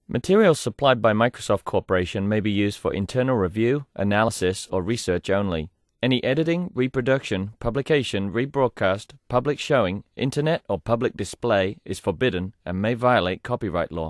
Materials supplied by Microsoft Corporation may be used for internal review, analysis, or research only. Any editing, reproduction, publication, rebroadcast, public showing, internet, or public display is forbidden and may violate copyright law.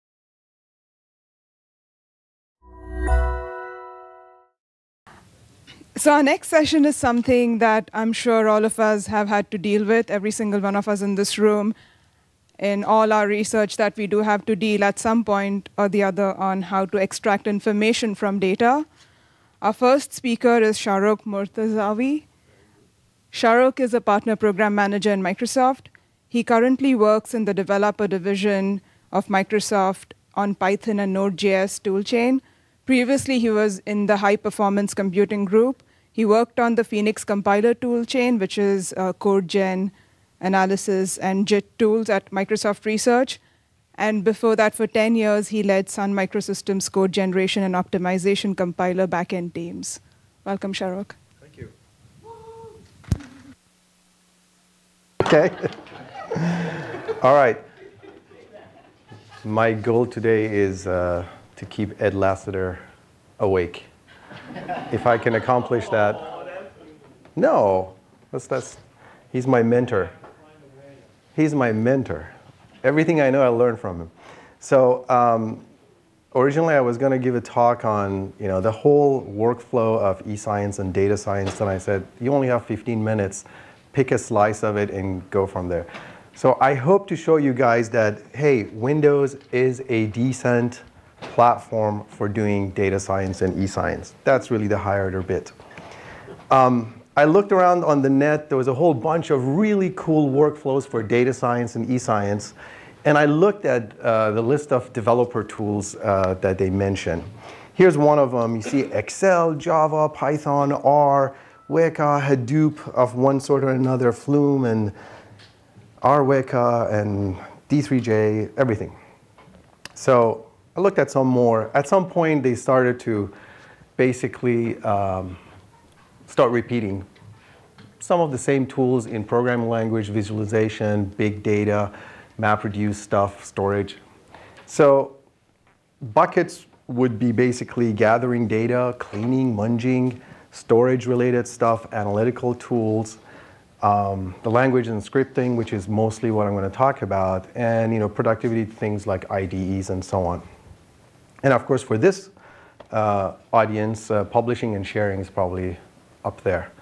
So our next session is something that I'm sure all of us have had to deal with, every single one of us in this room, in all our research that we do have to deal at some point or the other on how to extract information from data. Our first speaker is Shahrokh Mortazavi. Shahrokh is a partner program manager in Microsoft. He currently works in the developer division of Microsoft on Python and Node.js toolchain. Previously, he was in the high-performance computing group. He worked on the Phoenix compiler toolchain, which is code gen, analysis, and JIT tools at Microsoft Research. And before that, for 10 years, he led Sun Microsystems code generation and optimization compiler backend teams. Welcome, Shahrokh. Thank you. Okay. All right. My goal today is to keep Ed Lassiter awake. If I can accomplish that. No, he's my mentor. He's my mentor. Everything I know, I learned from him. So originally, I was going to give a talk on the whole workflow of eScience and data science. And I said, you only have 15 minutes. Pick a slice of it and go from there. So I hope to show you guys that, hey, Windows is a decent platform for doing data science and eScience. That's really the higher order bit. I looked around on the net. There was a whole bunch of really cool workflows for data science and eScience. And I looked at the list of developer tools that they mention. Here's one of them. You see Excel, Java, Python, R, Weka, Hadoop of one sort or another, Flume, and RWeka, and D3J, everything. So I looked at some more. At some point, they started to basically start repeating some of the same tools in programming language, visualization, big data, MapReduce stuff, storage. So buckets would be basically gathering data, cleaning, munging, storage-related stuff, analytical tools, the language and scripting, which is mostly what I'm going to talk about, and productivity things like IDEs and so on. And of course, for this audience, publishing and sharing is probably up there.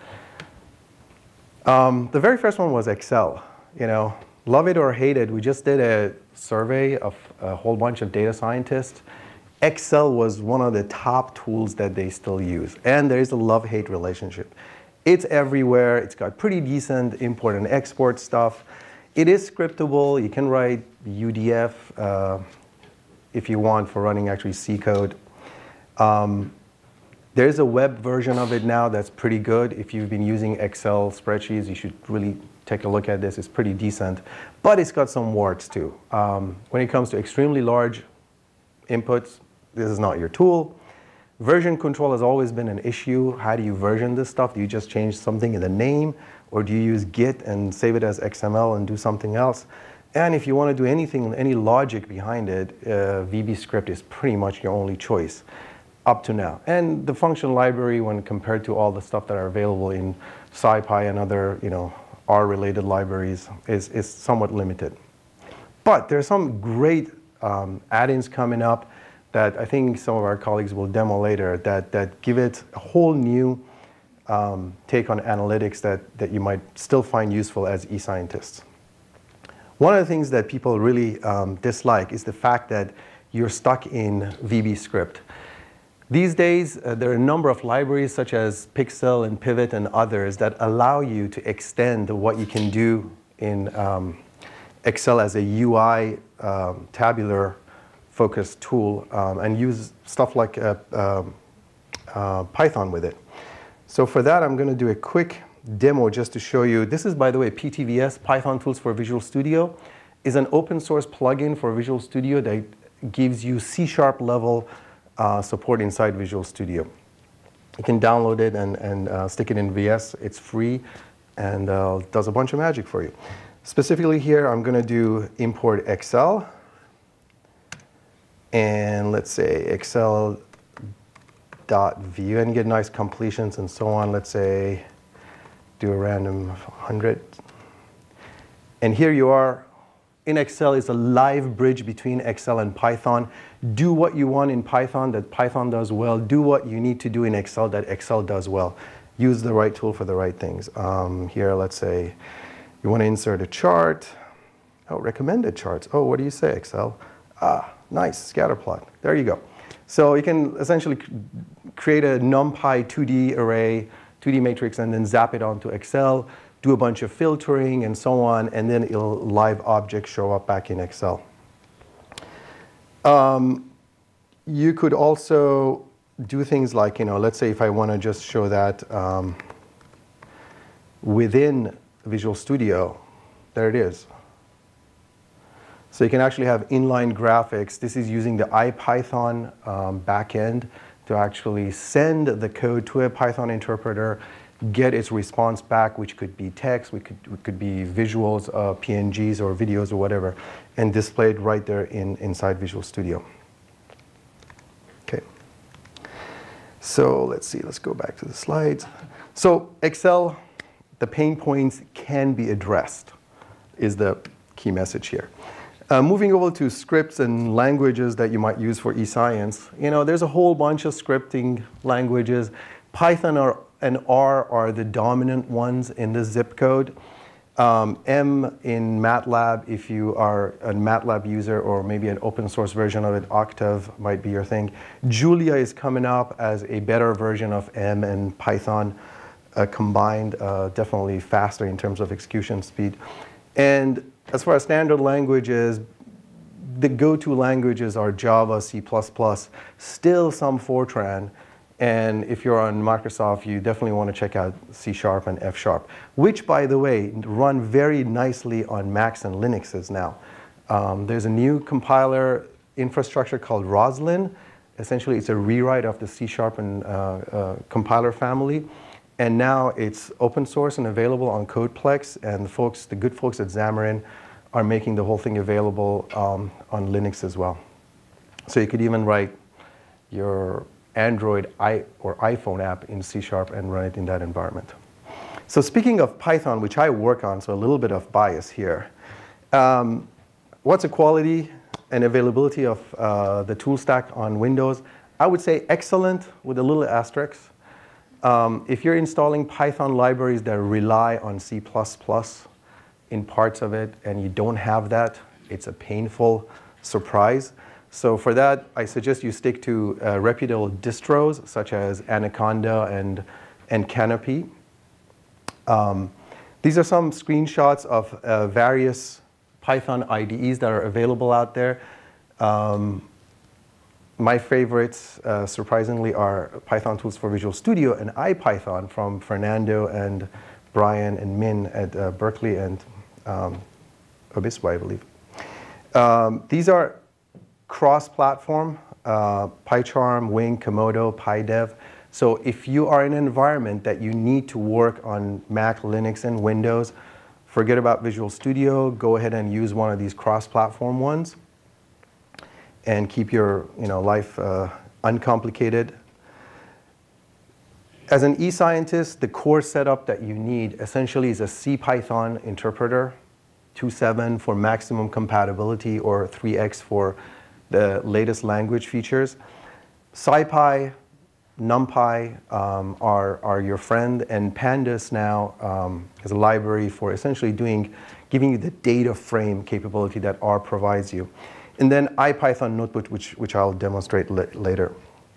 The very first one was Excel. Love it or hate it, we just did a survey of a whole bunch of data scientists. Excel was one of the top tools that they still use. And there is a love-hate relationship. It's everywhere. It's got pretty decent import and export stuff. It is scriptable. You can write UDF if you want for running actually C code. There's a web version of it now that's pretty good. If you've been using Excel spreadsheets, you should really take a look at this. It's pretty decent. But it's got some warts too. When it comes to extremely large inputs, this is not your tool. Version control has always been an issue. How do you version this stuff? Do you just change something in the name? Or do you use Git and save it as XML and do something else? And if you want to do anything, any logic behind it, VB script is pretty much your only choice up to now. And the function library, when compared to all the stuff that are available in SciPy and other R-related libraries, is somewhat limited. But there are some great add-ins coming up that I think some of our colleagues will demo later that give it a whole new take on analytics that you might still find useful as e-scientists. One of the things that people really dislike is the fact that you're stuck in VB script. These days, there are a number of libraries such as Pixel and Pivot and others that allow you to extend what you can do in Excel as a UI tabular focused tool and use stuff like Python with it. So for that, I'm going to do a quick demo just to show you. This is, by the way, PTVS, Python Tools for Visual Studio, is an open source plugin for Visual Studio that gives you C# level support inside Visual Studio. You can download it and stick it in VS. It's free and does a bunch of magic for you. Specifically here, I'm going to do import Excel. And let's say Excel dot view, and get nice completions and so on. Let's say do a random 100. And here you are. In Excel is a live bridge between Excel and Python. Do what you want in Python that Python does well. Do what you need to do in Excel that Excel does well. Use the right tool for the right things. Here, let's say you want to insert a chart. Oh, recommended charts. Oh, what do you say, Excel? Ah, nice, scatter plot. There you go. So you can essentially create a NumPy 2D array, 2D matrix, and then zap it onto Excel, do a bunch of filtering and so on, and then it'll live object show up back in Excel. You could also do things like, let's say if I want to just show that within Visual Studio, there it is. So you can actually have inline graphics. This is using the IPython backend to actually send the code to a Python interpreter, get its response back, which could be text, which could be visuals, PNGs, or videos, or whatever, and display it right there inside Visual Studio. Okay. So let's see. Let's go back to the slides. So Excel, the pain points can be addressed, is the key message here. Moving over to scripts and languages that you might use for eScience, there's a whole bunch of scripting languages. Python and R are the dominant ones in the zip code. M in MATLAB, if you are a MATLAB user or maybe an open source version of it, Octave might be your thing. Julia is coming up as a better version of M and Python combined, definitely faster in terms of execution speed. And as far as standard languages, the go-to languages are Java, C++, still some Fortran. And if you're on Microsoft, you definitely want to check out C# and F#, which, by the way, run very nicely on Macs and Linuxes now. There's a new compiler infrastructure called Roslyn. Essentially, it's a rewrite of the C# and compiler family. And now it's open source and available on CodePlex. And the good folks at Xamarin are making the whole thing available on Linux as well. So you could even write your Android or iPhone app in C# and run it in that environment. So speaking of Python, which I work on, so a little bit of bias here. What's the quality and availability of the tool stack on Windows? I would say excellent with a little asterisk. If you're installing Python libraries that rely on C++ in parts of it and you don't have that, it's a painful surprise. So for that, I suggest you stick to reputable distros such as Anaconda and Canopy. These are some screenshots of various Python IDEs that are available out there. My favorites, surprisingly, are Python tools for Visual Studio and IPython from Fernando and Brian and Min at Berkeley and Obispo, I believe. These are cross-platform, PyCharm, Wing, Komodo, PyDev. So if you are in an environment that you need to work on Mac, Linux, and Windows, forget about Visual Studio. Go ahead and use one of these cross-platform ones and keep your life uncomplicated. As an eScientist, the core setup that you need essentially is a CPython interpreter, 2.7 for maximum compatibility or 3x for the latest language features. SciPy, NumPy are your friend, and Pandas now is a library for essentially giving you the data frame capability that R provides you. And then IPython Notebook, which I'll demonstrate later.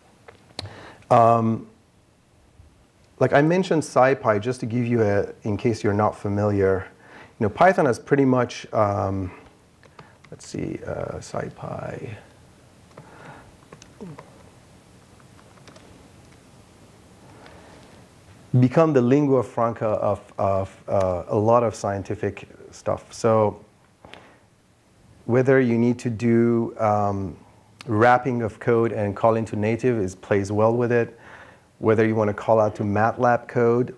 Like I mentioned SciPy, just to give you in case you're not familiar, Python has pretty much, let's see, SciPy. Become the lingua franca of a lot of scientific stuff. So whether you need to do wrapping of code and call into native plays well with it. Whether you want to call out to MATLAB code,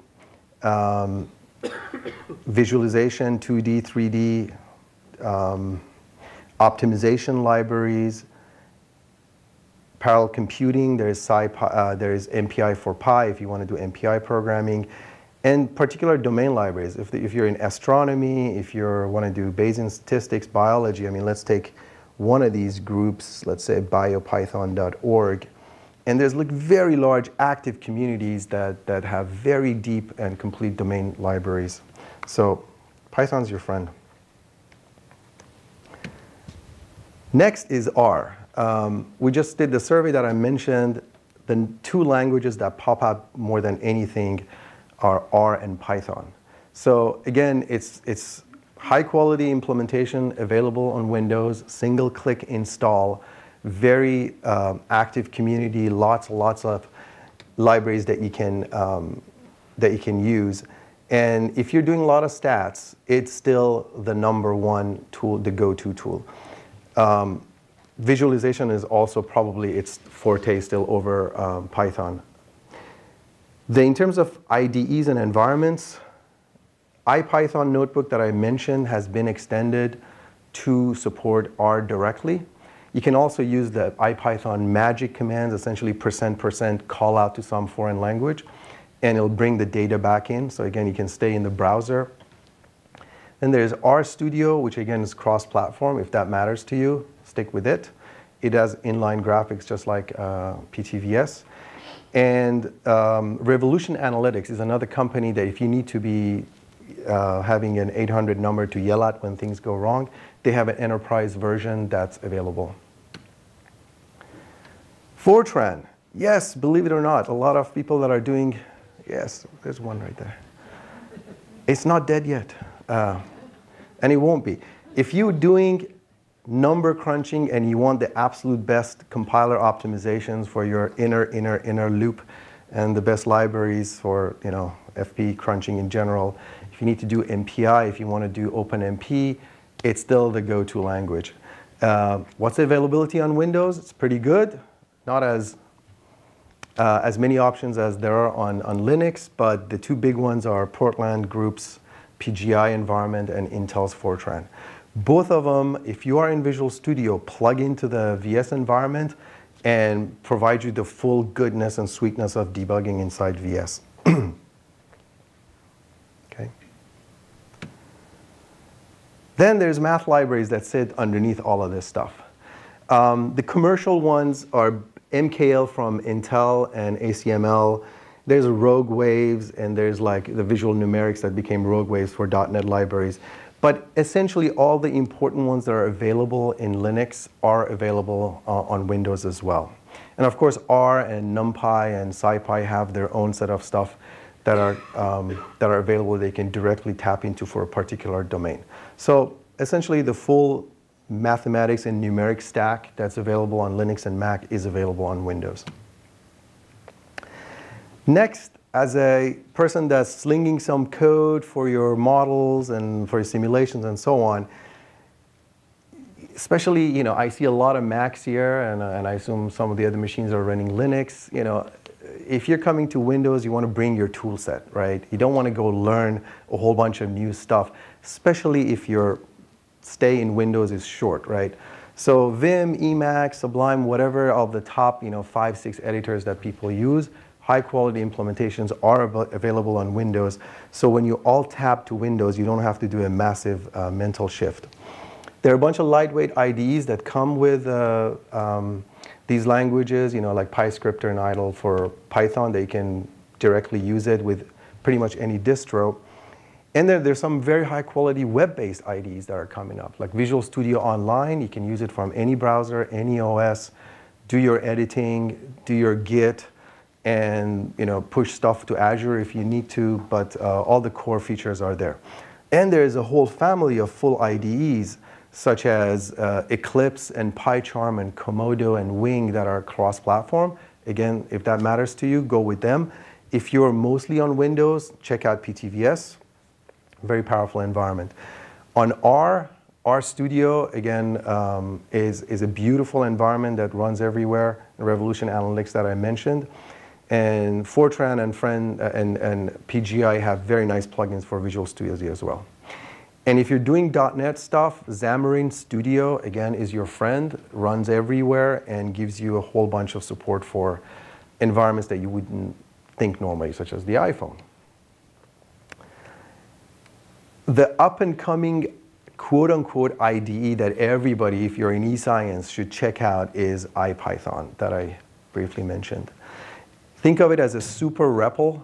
visualization, 2D, 3D, optimization libraries, parallel computing, there is MPI for Pi if you want to do MPI programming, and particular domain libraries. If you're in astronomy, if you want to do Bayesian statistics, biology, I mean, let's take one of these groups, let's say biopython.org, and there's like very large active communities that have very deep and complete domain libraries. So Python's your friend. Next is R. We just did the survey that I mentioned. The two languages that pop up more than anything are R and Python. So again, it's high quality implementation available on Windows, single click install, very active community, lots of libraries that you can use. And if you're doing a lot of stats, it's still the #1 tool, the go-to tool. Visualization is also probably its forte still over Python. In terms of IDEs and environments, IPython notebook that I mentioned has been extended to support R directly. You can also use the IPython magic commands, essentially %% call out to some foreign language, and it'll bring the data back in. So again, you can stay in the browser. Then there's RStudio, which again is cross-platform. If that matters to you, stick with it. It has inline graphics just like PTVS. And Revolution Analytics is another company that if you need to be having an 800 number to yell at when things go wrong, they have an enterprise version that's available. Fortran. Yes, believe it or not, a lot of people that are doing, yes, there's one right there. It's not dead yet, and it won't be. If you're doing number crunching and you want the absolute best compiler optimizations for your inner loop and the best libraries for FP crunching in general, if you need to do MPI, if you want to do OpenMP, it's still the go-to language. What's the availability on Windows? It's pretty good. Not as many options as there are on Linux, but the two big ones are Portland Group's PGI environment and Intel's Fortran. Both of them, if you are in Visual Studio, plug into the VS environment and provide you the full goodness and sweetness of debugging inside VS. Okay. Then there's math libraries that sit underneath all of this stuff. The commercial ones are MKL from Intel and ACML. There's Rogue Waves, and there's like the visual numerics that became Rogue Waves for .NET libraries. But essentially, all the important ones that are available in Linux are available on Windows as well. And of course, R and NumPy and SciPy have their own set of stuff that are available they can directly tap into for a particular domain. So essentially, the full mathematics and numeric stack that's available on Linux and Mac is available on Windows. Next, as a person that's slinging some code for your models and for your simulations and so on, especially, I see a lot of Macs here, and I assume some of the other machines are running Linux. If you're coming to Windows, you want to bring your tool set, right? You don't want to go learn a whole bunch of new stuff, especially if your stay in Windows is short, right? So Vim, Emacs, Sublime, whatever of the top, 5, 6 editors that people use, high quality implementations are available on Windows. So when you all tap to Windows, you don't have to do a massive mental shift. There are a bunch of lightweight IDEs that come with these languages, like PyScripter and idle for Python. They can directly use it with pretty much any distro. And then there's some very high quality web-based IDEs that are coming up, like Visual Studio Online. You can use it from any browser, any OS, do your editing, do your Git, and push stuff to Azure if you need to, but all the core features are there. And there's a whole family of full IDEs, such as Eclipse and PyCharm and Komodo and Wing that are cross-platform. Again, if that matters to you, go with them. If you're mostly on Windows, check out PTVS. Very powerful environment. On RStudio, again, is a beautiful environment that runs everywhere. Revolution Analytics that I mentioned. And Fortran and PGI have very nice plugins for Visual Studio as well. And if you're doing .NET stuff, Xamarin Studio, again, is your friend, runs everywhere, and gives you a whole bunch of support for environments that you wouldn't think normally, such as the iPhone. The up-and-coming quote-unquote IDE that everybody, if you're in eScience, should check out is IPython, that I briefly mentioned. Think of it as a super REPL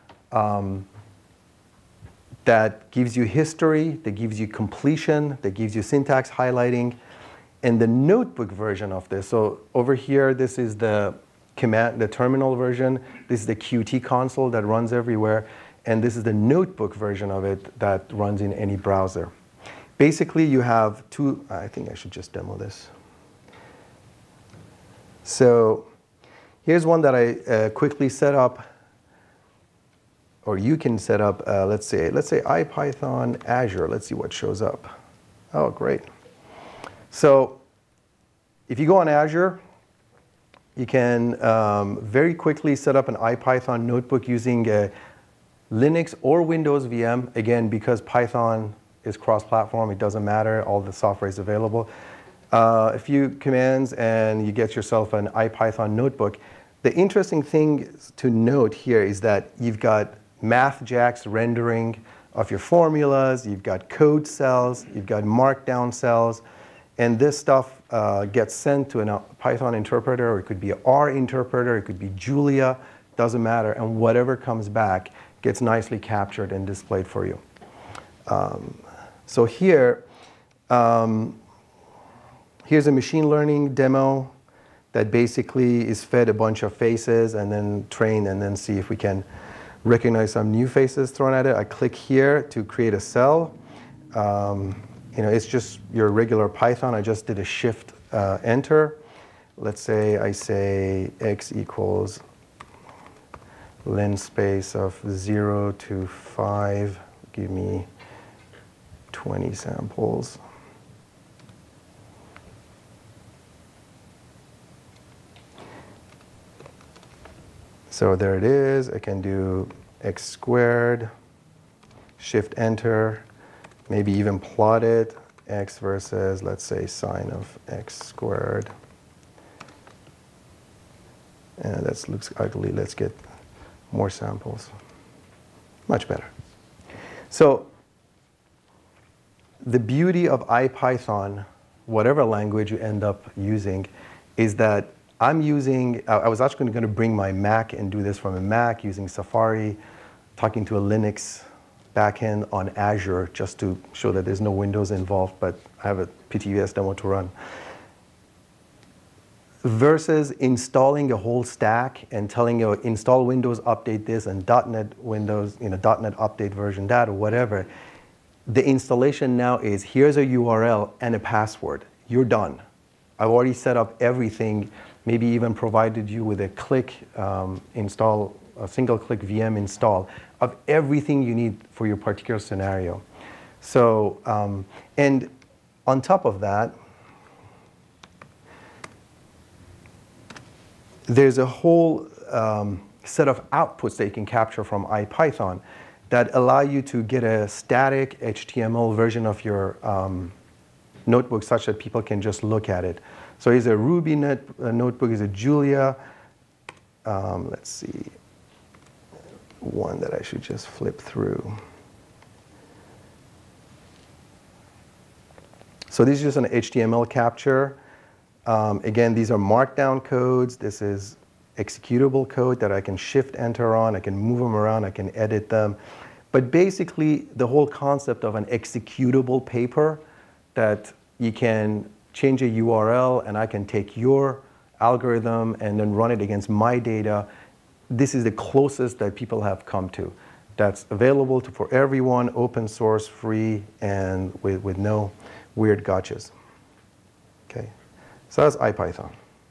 that gives you history, that gives you completion, that gives you syntax highlighting, and the notebook version of this. So over here, this is the terminal version. This is the Qt console that runs everywhere. And this is the notebook version of it that runs in any browser. Basically, you have two. I think I should just demo this. So here's one that I quickly set up, or you can set up. Let's say IPython Azure. Let's see what shows up. Oh, great. So if you go on Azure, you can very quickly set up an IPython notebook using a Linux or Windows VM. Again, because Python is cross-platform, it doesn't matter. All the software is available. A few commands, and you get yourself an IPython notebook. The interesting thing to note here is that you've got MathJax rendering of your formulas, you've got code cells, you've got markdown cells, and this stuff gets sent to a Python interpreter, or it could be an R interpreter, it could be Julia, doesn't matter, and whatever comes back gets nicely captured and displayed for you. So here, here's a machine learning demo that basically is fed a bunch of faces and then trained, and then see if we can recognize some new faces thrown at it. I click here to create a cell. It's just your regular Python. I just did a shift enter. Let's say I say x equals linspace of 0 to 5. Give me 20 samples. So there it is. I can do x squared, shift enter, maybe even plot it, x versus, let's say, sine of x squared. And that looks ugly. Let's get more samples. Much better. So the beauty of IPython, whatever language you end up using, is that I was actually going to bring my Mac and do this from a Mac using Safari, talking to a Linux backend on Azure, just to show that there's no Windows involved, but I have a PTUS demo to run. Versus installing a whole stack and telling you, install Windows, update this, and .NET Windows, .NET update version that, or whatever. The installation now is, here's a URL and a password. You're done. I've already set up everything, maybe even provided you with a single-click VM install of everything you need for your particular scenario. So, and on top of that, there's a whole set of outputs that you can capture from IPython that allow you to get a static HTML version of your notebook such that people can just look at it. So here's a Ruby notebook, here's a Julia. Let's see, one that I should just flip through. So this is just an HTML capture. Again, these are markdown codes. This is executable code that I can shift enter on. I can move them around. I can edit them. But basically, the whole concept of an executable paper that you can change a URL and I can take your algorithm and then run it against my data. This is the closest that people have come to. That's available for everyone, open source, free, and with no weird gotchas. Okay. So that's IPython.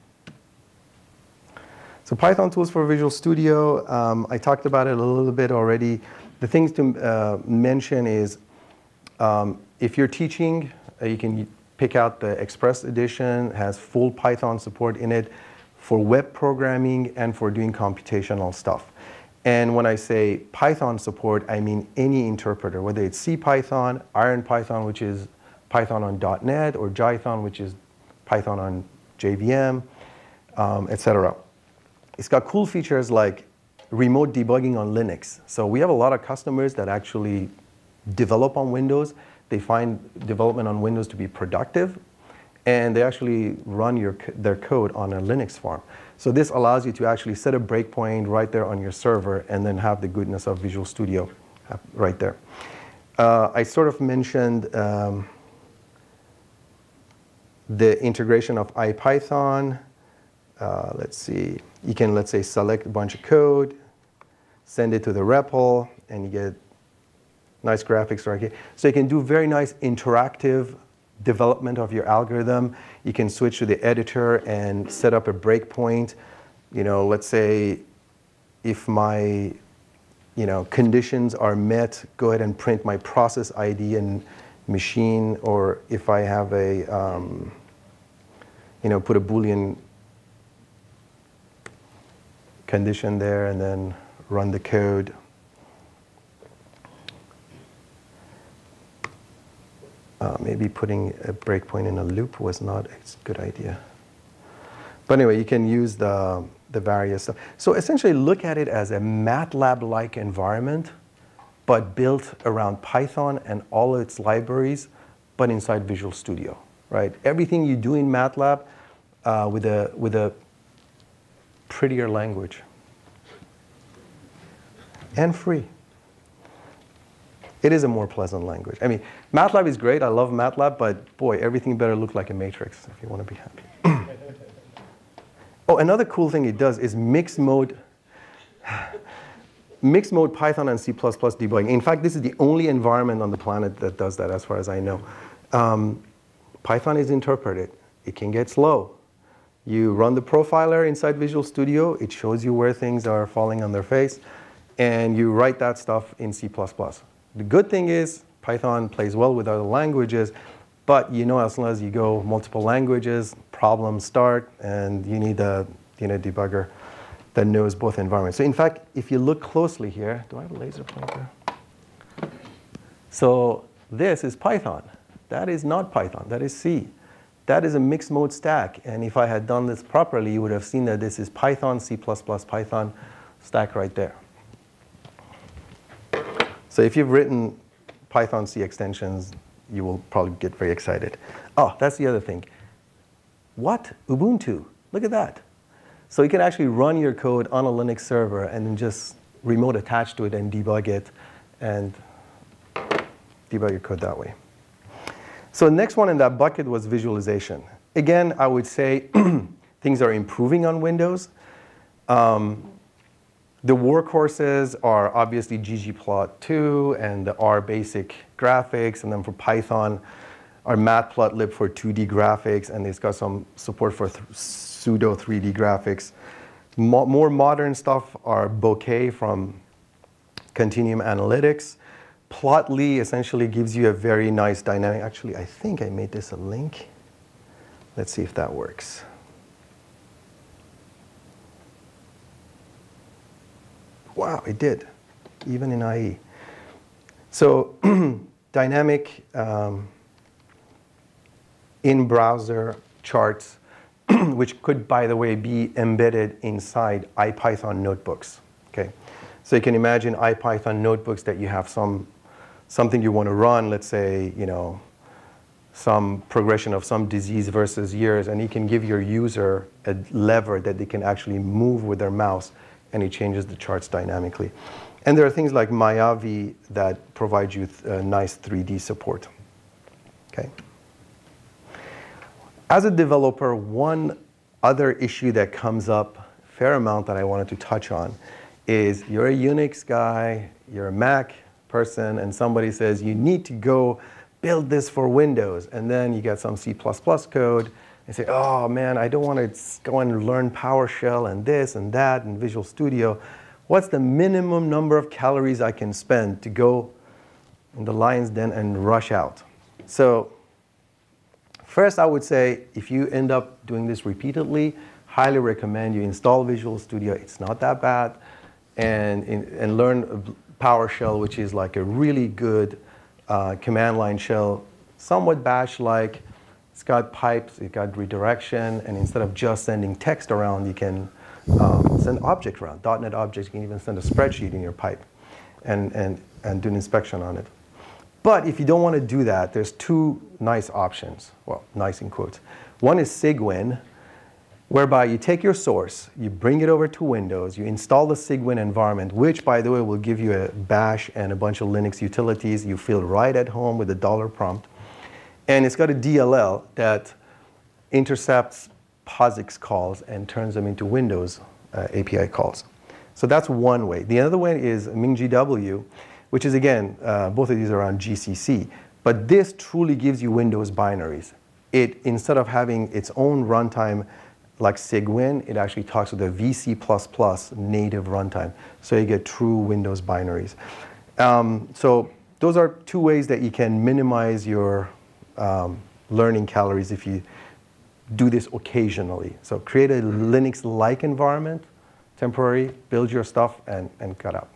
So Python tools for Visual Studio, I talked about it a little bit already. The things to mention is if you're teaching, you can pick out the Express edition, has full Python support in it for web programming and for doing computational stuff. And when I say Python support, I mean any interpreter, whether it's CPython, IronPython, which is Python on .NET, or Jython, which is Python on JVM, etc. It's got cool features like remote debugging on Linux. So we have a lot of customers that actually develop on Windows. They find development on Windows to be productive, and they actually run their code on a Linux farm. So this allows you to actually set a breakpoint right there on your server and then have the goodness of Visual Studio right there. I sort of mentioned the integration of IPython. Let's see, you can, let's say, select a bunch of code, send it to the REPL, and you get nice graphics right here. So you can do very nice interactive development of your algorithm. You can switch to the editor and set up a breakpoint. You know, let's say if my conditions are met, go ahead and print my process ID and machine, or if I have a, put a Boolean condition there and then run the code. Maybe putting a breakpoint in a loop was not a good idea. But anyway, you can use the various stuff. So essentially look at it as a MATLAB-like environment, but built around Python and all its libraries, but inside Visual Studio, right? Everything you do in MATLAB with a prettier language. And free. It is a more pleasant language. I mean, MATLAB is great. I love MATLAB, but boy, everything better look like a matrix if you want to be happy. Oh, another cool thing it does is mixed mode Python and C++ debugging. In fact, this is the only environment on the planet that does that, as far as I know. Python is interpreted. It can get slow. You run the profiler inside Visual Studio. It shows you where things are falling on their face. And you write that stuff in C++. The good thing is Python plays well with other languages, but as long as you go multiple languages, problems start, and you need a debugger that knows both environments. So in fact, if you look closely here, do I have a laser pointer? So this is Python. That is not Python. That is C. That is a mixed mode stack. And if I had done this properly, you would have seen that this is Python, C++, Python stack right there. So if you've written Python C extensions, you will probably get very excited. Oh, that's the other thing. What? Ubuntu. Look at that. So you can actually run your code on a Linux server and then just remote attach to it and debug it and debug your code that way. So the next one in that bucket was visualization. Again, I would say things are improving on Windows. The workhorses are obviously ggplot2 and the R basic graphics, and then for Python, our matplotlib for 2D graphics, and it's got some support for pseudo 3D graphics. More modern stuff are Bokeh from Continuum Analytics. Plotly essentially gives you a very nice dynamic. Actually, I think I made this a link. Let's see if that works. Wow, it did, even in IE. So dynamic in-browser charts, which could, by the way, be embedded inside IPython notebooks. Okay, so you can imagine IPython notebooks that you have something you want to run, let's say, some progression of some disease versus years, and you can give your user a lever that they can actually move with their mouse, and it changes the charts dynamically. And there are things like Mayavi that provide you nice 3D support. Okay. As a developer, one other issue that comes up a fair amount that I wanted to touch on is you're a Unix guy, you're a Mac person, and somebody says you need to go build this for Windows, and then you get some C++ code, and say, oh man, I don't want to go and learn PowerShell and this and that and Visual Studio. What's the minimum number of calories I can spend to go in the lion's den and rush out? So first, I would say if you end up doing this repeatedly, highly recommend you install Visual Studio. It's not that bad. and learn PowerShell, which is like a really good command line shell, somewhat bash-like. It's got pipes, it's got redirection, and instead of just sending text around, you can send object around. .NET objects, you can even send a spreadsheet in your pipe and do an inspection on it. But if you don't want to do that, there's two nice options. Well, nice in quotes. One is Cygwin, whereby you take your source, you bring it over to Windows, you install the Cygwin environment, which, by the way, will give you a bash and a bunch of Linux utilities. You feel right at home with the $ prompt. And it's got a DLL that intercepts POSIX calls and turns them into Windows API calls. So that's one way. The other way is MingGW, which is, again, both of these are on GCC. But this truly gives you Windows binaries. It, instead of having its own runtime like Cygwin, it actually talks with a VC++ native runtime. So you get true Windows binaries. So those are two ways that you can minimize your learning calories if you do this occasionally. So create a Linux-like environment, temporary, build your stuff, and cut out.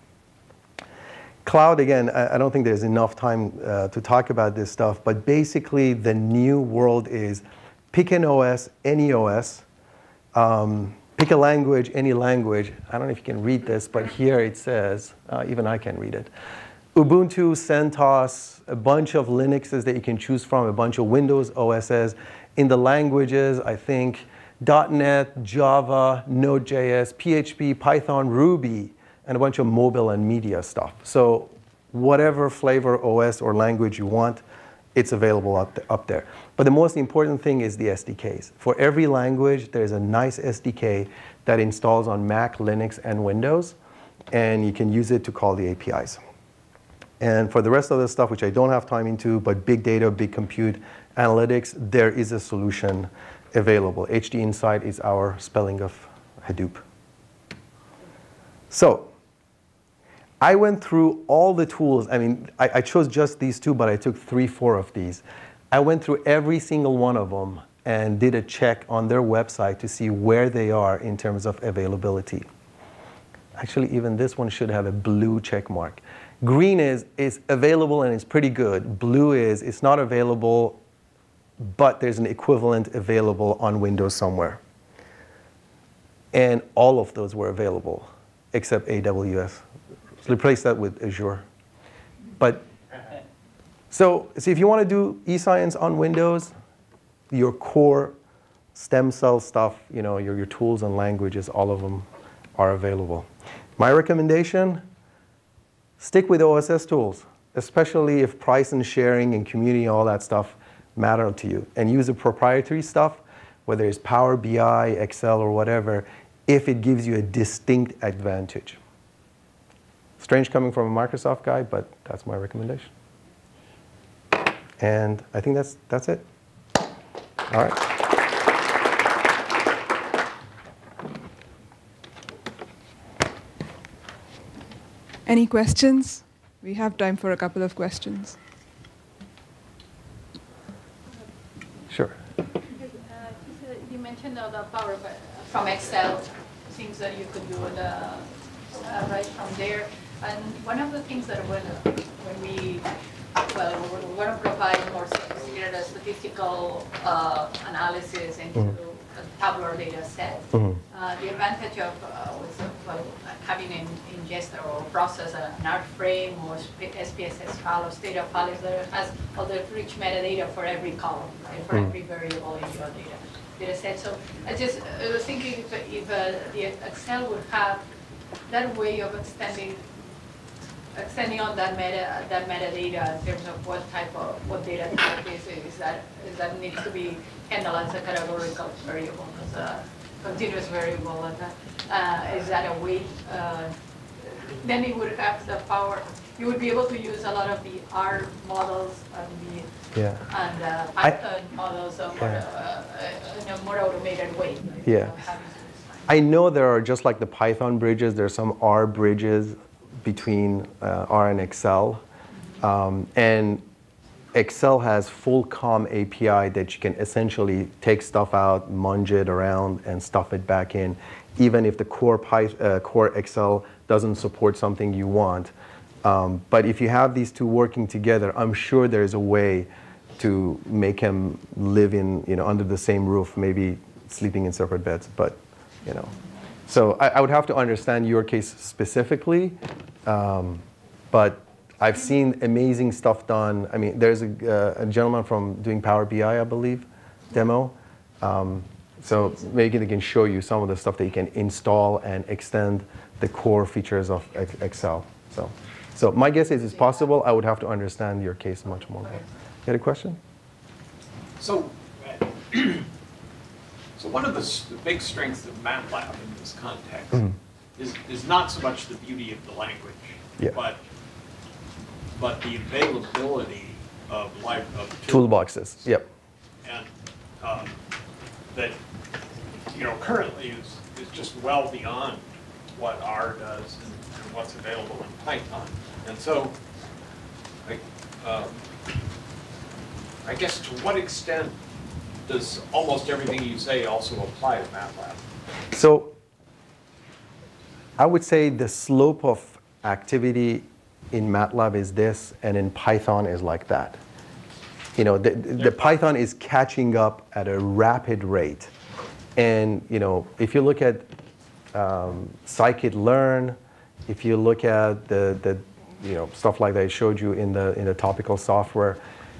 Cloud, again, I don't think there's enough time to talk about this stuff, but basically the new world is pick an OS, any OS, pick a language, any language. I don't know if you can read this, but here it says, even I can read it. Ubuntu, CentOS, a bunch of Linuxes that you can choose from, a bunch of Windows OSs. In the languages, I think .NET, Java, Node.js, PHP, Python, Ruby, and a bunch of mobile and media stuff. So whatever flavor OS or language you want, it's available up there. But the most important thing is the SDKs. For every language, there's a nice SDK that installs on Mac, Linux, and Windows, and you can use it to call the APIs. And for the rest of the stuff, which I don't have time into, but big data, big compute, analytics, there is a solution available. HD Insight is our spelling of Hadoop. So I went through all the tools. I mean, I chose just these two, but I took 3, 4 of these. I went through every single one of them and did a check on their website to see where they are in terms of availability. Actually, even this one should have a blue check mark. Green is available and it's pretty good. Blue is it's not available, but there's an equivalent available on Windows somewhere. And all of those were available, except AWS. So replace that with Azure. But so if you want to do eScience on Windows, your core stem cell stuff, you know, your tools and languages, all of them are available. My recommendation, stick with OSS tools, especially if price and sharing and community, all that stuff matter to you. And use the proprietary stuff, whether it's Power BI, Excel, or whatever, if it gives you a distinct advantage. Strange coming from a Microsoft guy, but that's my recommendation. And I think that's it. All right. Any questions? We have time for a couple of questions. Sure. You mentioned the power from Excel, things that you could do right from there. And one of the things that when we want to provide more sophisticated statistical analysis into a tabular data set, the advantage of having an ingester or process an ARC frame or SPSS file or data file that has all the rich metadata for every column, right, for every variable in your data set. So I was thinking if the Excel would have that way of extending on that metadata in terms of what data type is that needs to be handled as a categorical variable, as a continuous variable, is that a way? Then it would have the power. You would be able to use a lot of the R models and the Python models in a more automated way. Right? Yeah. I know there are, just like the Python bridges, there are some R bridges between R and Excel. And Excel has full COM API that you can essentially take stuff out, munge it around, and stuff it back in, even if the core Excel doesn't support something you want. But if you have these two working together, I'm sure there's a way to make them live in, under the same roof, maybe sleeping in separate beds. But, so I would have to understand your case specifically. But I've seen amazing stuff done. I mean, there's a gentleman from doing Power BI, I believe, demo. So maybe they can show you some of the stuff that you can install and extend the core features of Excel. So my guess is it's possible. I would have to understand your case much more. You had a question? So, so one of the big strengths of MATLAB in this context is not so much the beauty of the language, but the availability of toolboxes. Yep. And that currently is just well beyond what R does and what's available in Python. And so, I guess to what extent does almost everything you say also apply to MATLAB? So I would say the slope of activity in MATLAB is this, and in Python is like that. The Python is catching up at a rapid rate. And if you look at scikit-learn, if you look at the stuff like that I showed you in the topical software,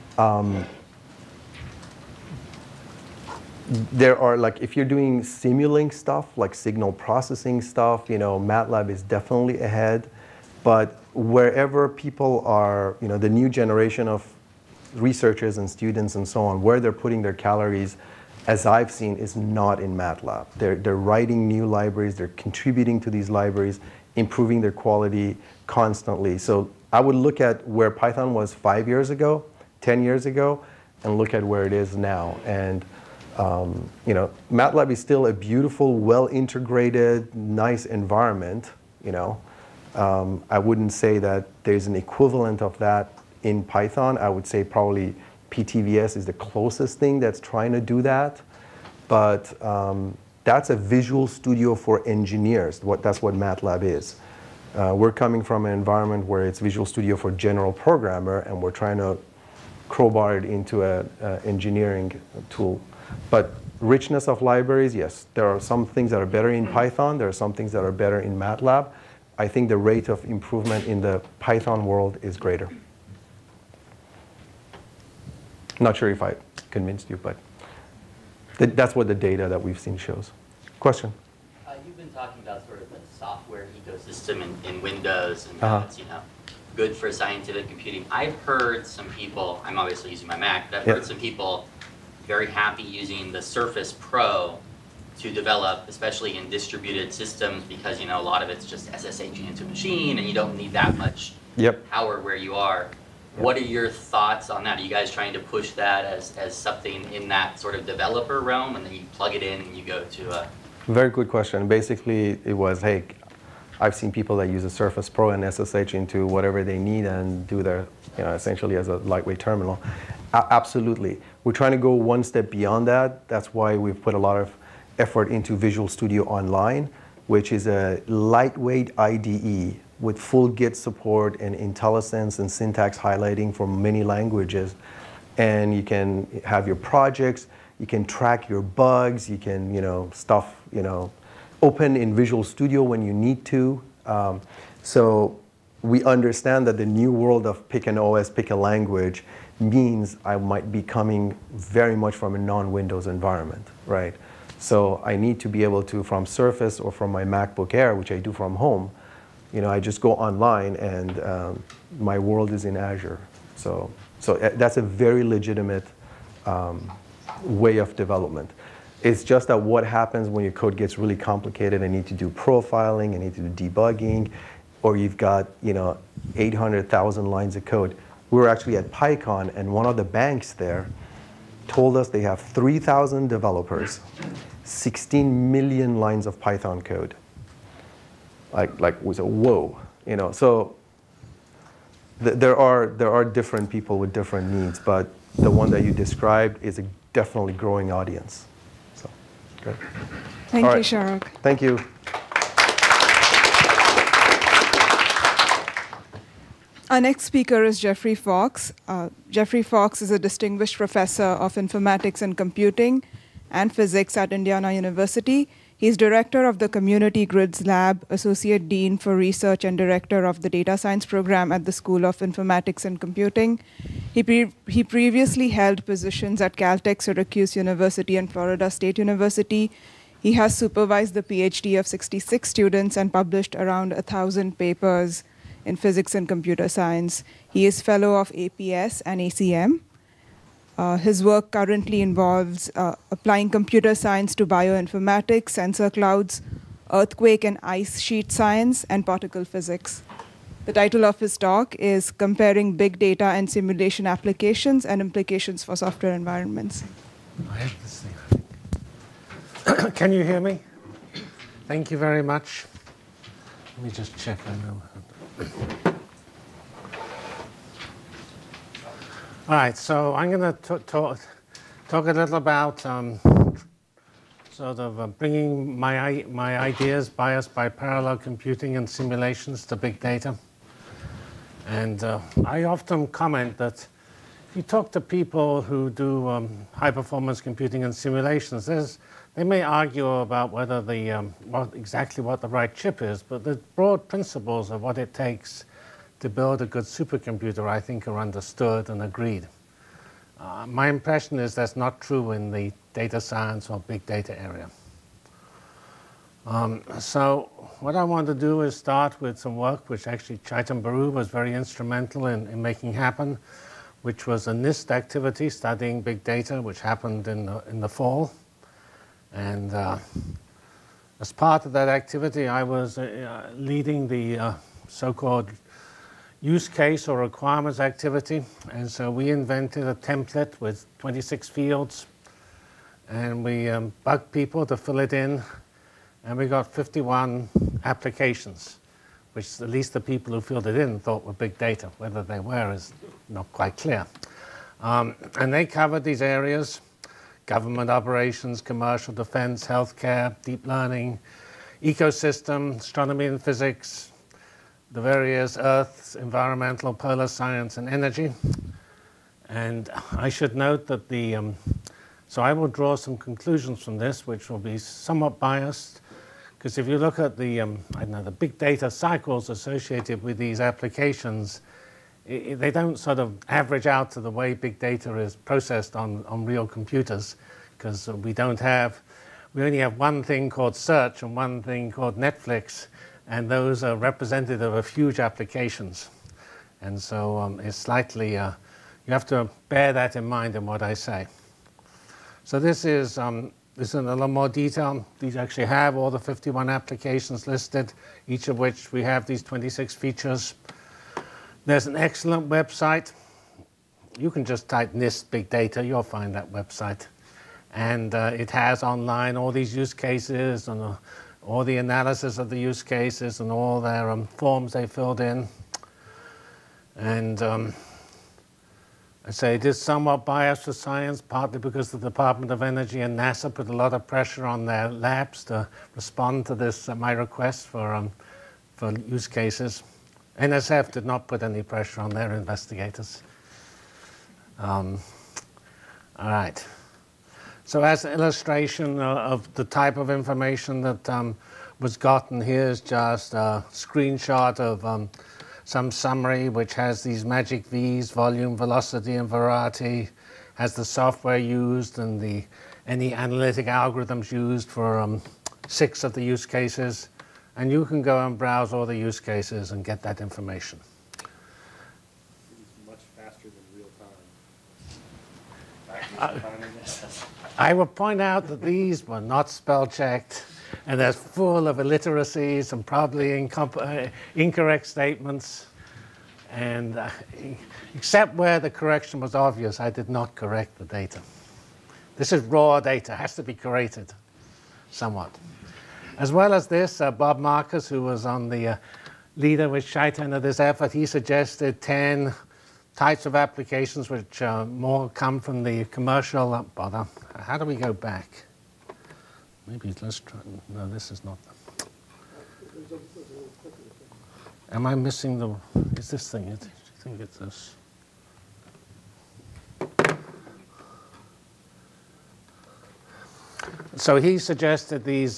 there are, like, if you're doing Simulink stuff, like signal processing stuff, MATLAB is definitely ahead. But wherever people are, the new generation of researchers and students and so on, where they're putting their calories, as I've seen, is not in MATLAB. They're writing new libraries, they're contributing to these libraries, improving their quality constantly. So I would look at where Python was 5 years ago, 10 years ago, and look at where it is now. And MATLAB is still a beautiful, well-integrated, nice environment. I wouldn't say that there's an equivalent of that in Python. I would say probably PTVS is the closest thing that's trying to do that. But that's a Visual Studio for engineers. That's what MATLAB is. We're coming from an environment where it's Visual Studio for general programmer, and we're trying to crowbar it into an engineering tool. But richness of libraries, yes. There are some things that are better in Python. There are some things that are better in MATLAB. I think the rate of improvement in the Python world is greater. Not sure if I convinced you, but that's what the data that we've seen shows. Question? You've been talking about sort of the software ecosystem in Windows, and how it's good for scientific computing. I've heard some people, I'm obviously using my Mac, but I've heard some people very happy using the Surface Pro to develop, especially in distributed systems, because a lot of it's just SSHing into a machine, and you don't need that much power where you are. What are your thoughts on that? Are you guys trying to push that as something in that sort of developer realm, and then you plug it in and you go to a... Very good question. Basically, it was, hey, I've seen people that use a Surface Pro and SSH into whatever they need and do their, essentially as a lightweight terminal. Absolutely. We're trying to go one step beyond that. That's why we've put a lot of effort into Visual Studio Online, which is a lightweight IDE with full Git support and IntelliSense and syntax highlighting for many languages. And you can have your projects, you can track your bugs, you can, open in Visual Studio when you need to. So we understand that the new world of pick an OS, pick a language means I might be coming very much from a non-Windows environment, right? So I need to be able to, from Surface or from my MacBook Air, which I do from home, I just go online and my world is in Azure. So that's a very legitimate way of development. It's just that what happens when your code gets really complicated and need to do profiling, and need to do debugging, or you've got 800,000 lines of code. We were actually at PyCon, and one of the banks there told us they have 3,000 developers, 16 million lines of Python code. Like we said, whoa, So there are different people with different needs, but the one that you described is a definitely growing audience. So, good. Thank All you, right. Shahrokh. Thank you. Our next speaker is Jeffrey Fox. Jeffrey Fox is a distinguished professor of informatics and computing and physics at Indiana University. He's director of the Community Grids Lab, associate dean for research, and director of the data science program at the School of Informatics and Computing. He previously held positions at Caltech, Syracuse University, and Florida State University. He has supervised the PhD of 66 students and published around 1,000 papers in physics and computer science. He is fellow of APS and ACM. His work currently involves applying computer science to bioinformatics, sensor clouds, earthquake and ice sheet science, and particle physics. The title of his talk is Comparing Big Data and Simulation Applications and Implications for Software Environments. I have this thing, I think. Can you hear me? Thank you very much. Let me just check. I know. All right, so I'm going to talk a little about bringing my ideas biased by parallel computing and simulations to big data. And I often comment that if you talk to people who do high-performance computing and simulations, they may argue about whether exactly what the right chip is, but the broad principles of what it takes to build a good supercomputer, I think, are understood and agreed. My impression is that's not true in the data science or big data area. So what I want to do is start with some work which actually Chaitan Baru was very instrumental in making happen, which was a NIST activity studying big data, which happened in the fall. And as part of that activity, I was leading the so-called use case or requirements activity. And so we invented a template with 26 fields, and we bugged people to fill it in, and we got 51 applications, which at least the people who filled it in thought were big data. Whether they were is not quite clear. And they covered these areas: government operations, commercial defense, healthcare, deep learning, ecosystem, astronomy and physics, the various Earth, environmental, polar science, and energy. And I should note that so I will draw some conclusions from this, which will be somewhat biased, because if you look at the big data cycles associated with these applications, they don't sort of average out to the way big data is processed on real computers, because we only have one thing called search and one thing called Netflix, and those are representative of huge applications. And so it's slightly, you have to bear that in mind in what I say. So this is in a little more detail. These actually have all the 51 applications listed, each of which we have these 26 features. There's an excellent website. You can just type NIST Big Data, you'll find that website. And it has online all these use cases and all the analysis of the use cases and all their forms they filled in. And I say it is somewhat biased for science, partly because the Department of Energy and NASA put a lot of pressure on their labs to respond to this, my request for use cases. NSF did not put any pressure on their investigators. All right. So as an illustration of the type of information that was gotten, here's just a screenshot of some summary which has these magic V's: volume, velocity, and variety, has the software used and any analytic algorithms used for 6 of the use cases. And you can go and browse all the use cases and get that information. It's much faster than real time. I will point out that these were not spell checked, and they're full of illiteracies and probably incorrect statements. And except where the correction was obvious, I did not correct the data. This is raw data, has to be corrected somewhat. As well as this, Bob Marcus, who was on the leader with Shaitan of this effort. He suggested 10 types of applications which more come from the commercial. How do we go back? Maybe let's try. No, this is not. Am I missing the? Is this thing it? I think it's this. So he suggested these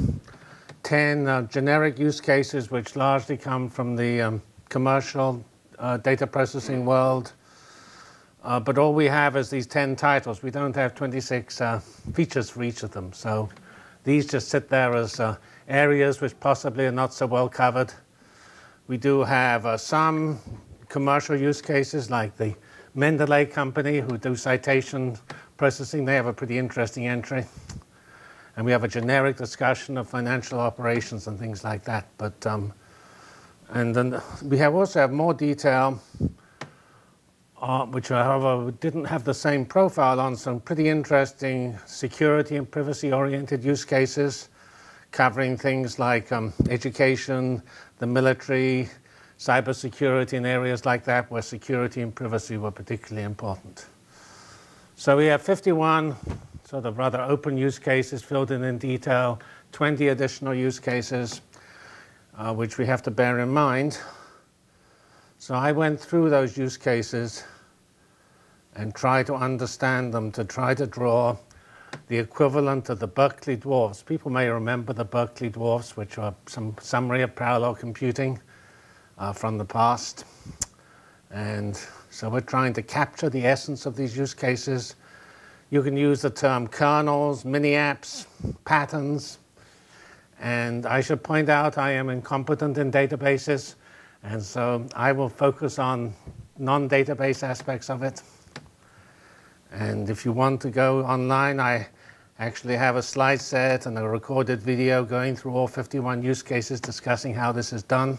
10 generic use cases which largely come from the commercial data processing world. But all we have is these 10 titles. We don't have 26 features for each of them. So these just sit there as areas which possibly are not so well covered. We do have some commercial use cases like the Mendeley company who do citation processing. They have a pretty interesting entry. And we have a generic discussion of financial operations and things like that. But and then we also have more detail, which however didn't have the same profile, on some pretty interesting security and privacy-oriented use cases, covering things like education, the military, cybersecurity, and areas like that where security and privacy were particularly important. So we have 51 sort of rather open use cases filled in detail, 20 additional use cases, which we have to bear in mind. So I went through those use cases and tried to understand them, to try to draw the equivalent of the Berkeley dwarfs. People may remember the Berkeley dwarfs, which are some summary of parallel computing from the past. And so we're trying to capture the essence of these use cases. You can use the term kernels, mini-apps, patterns. And I should point out I am incompetent in databases, and so I will focus on non-database aspects of it. And if you want to go online, I actually have a slide set and a recorded video going through all 51 use cases discussing how this is done.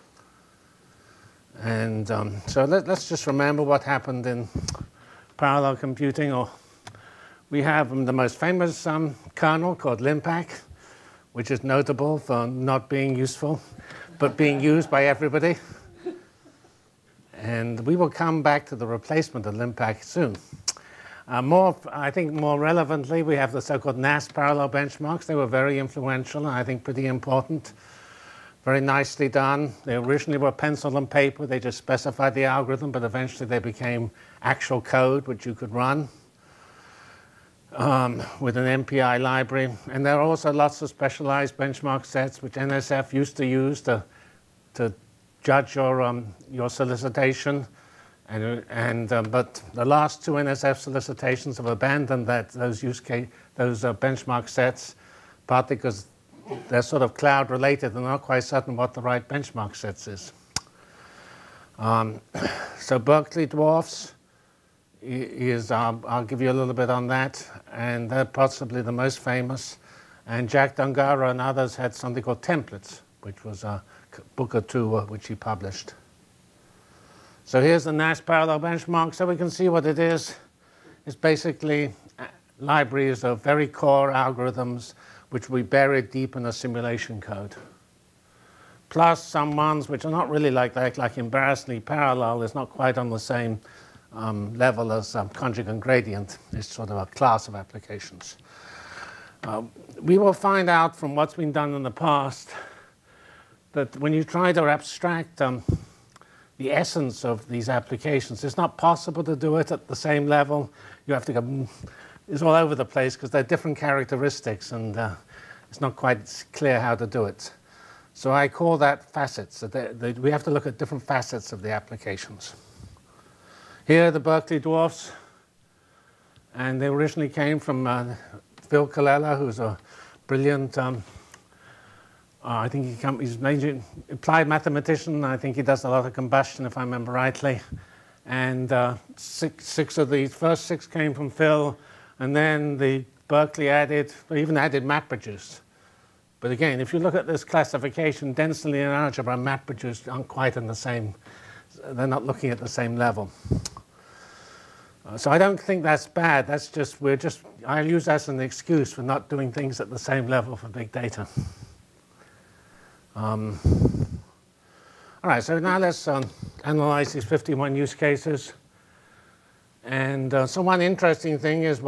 And so let's just remember what happened in parallel computing. We have the most famous kernel called Limpac, which is notable for not being useful, but being used by everybody. And we will come back to the replacement of Limpac soon. I think more relevantly, we have the so-called NAS parallel benchmarks. They were very influential and I think pretty important. Very nicely done. They originally were pencil and paper. They just specified the algorithm, but eventually they became actual code which you could run with an MPI library. And there are also lots of specialized benchmark sets which NSF used to use to judge your solicitation. But the last two NSF solicitations have abandoned those benchmark sets, partly because they're sort of cloud related and not quite certain what the right benchmark sets is. So Berkeley dwarfs is, I'll give you a little bit on that, and they're possibly the most famous. And Jack Dungara and others had something called templates, which was a book or two which he published. So here's the NAS parallel benchmark, so we can see what it is. It's basically libraries of very core algorithms which we buried deep in a simulation code. Plus some ones which are not really like that, like embarrassingly parallel is not quite on the same level as conjugate gradient. It's sort of a class of applications. We will find out from what's been done in the past that when you try to abstract the essence of these applications, it's not possible to do it at the same level. You have to go, it's all over the place because they're different characteristics and it's not quite clear how to do it. So I call that facets. We have to look at different facets of the applications. Here are the Berkeley dwarfs, and they originally came from Phil Colella, who's a brilliant, I think he's a major applied mathematician. I think he does a lot of combustion, if I remember rightly. And six of the first six came from Phil, and then the Berkeley even added MapReduce. But again, if you look at this classification, density and algebra and MapReduce aren't quite in the same, they're not looking at the same level. So I don't think that's bad. That's just, I use that as an excuse for not doing things at the same level for big data. All right, so now let's analyze these 51 use cases. And so one interesting thing is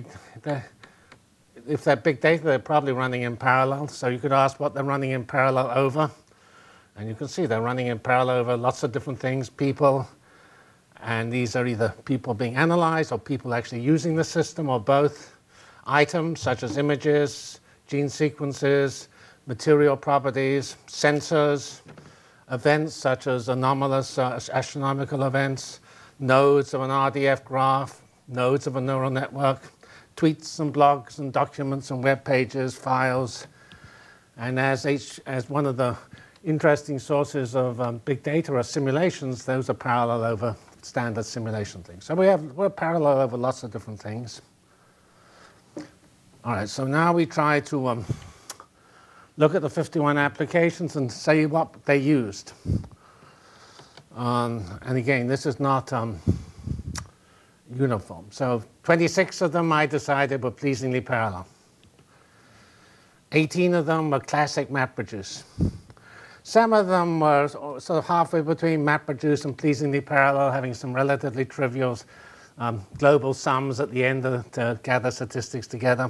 if they're big data, they're probably running in parallel. So you could ask what they're running in parallel over. And you can see they're running in parallel over lots of different things, people. And these are either people being analyzed or people actually using the system or both. Items such as images, gene sequences, material properties, sensors, events such as anomalous astronomical events, nodes of an RDF graph, nodes of a neural network, tweets and blogs and documents and web pages, files. And as one of the interesting sources of big data are simulations, those are parallel over standard simulation things. So we're parallel over lots of different things. All right, so now we try to look at the 51 applications and say what they used. And again, this is not uniform. So 26 of them I decided were pleasingly parallel. 18 of them were classic MapReduce. Some of them were sort of halfway between MapReduce and pleasingly parallel, having some relatively trivial global sums at the end to gather statistics together.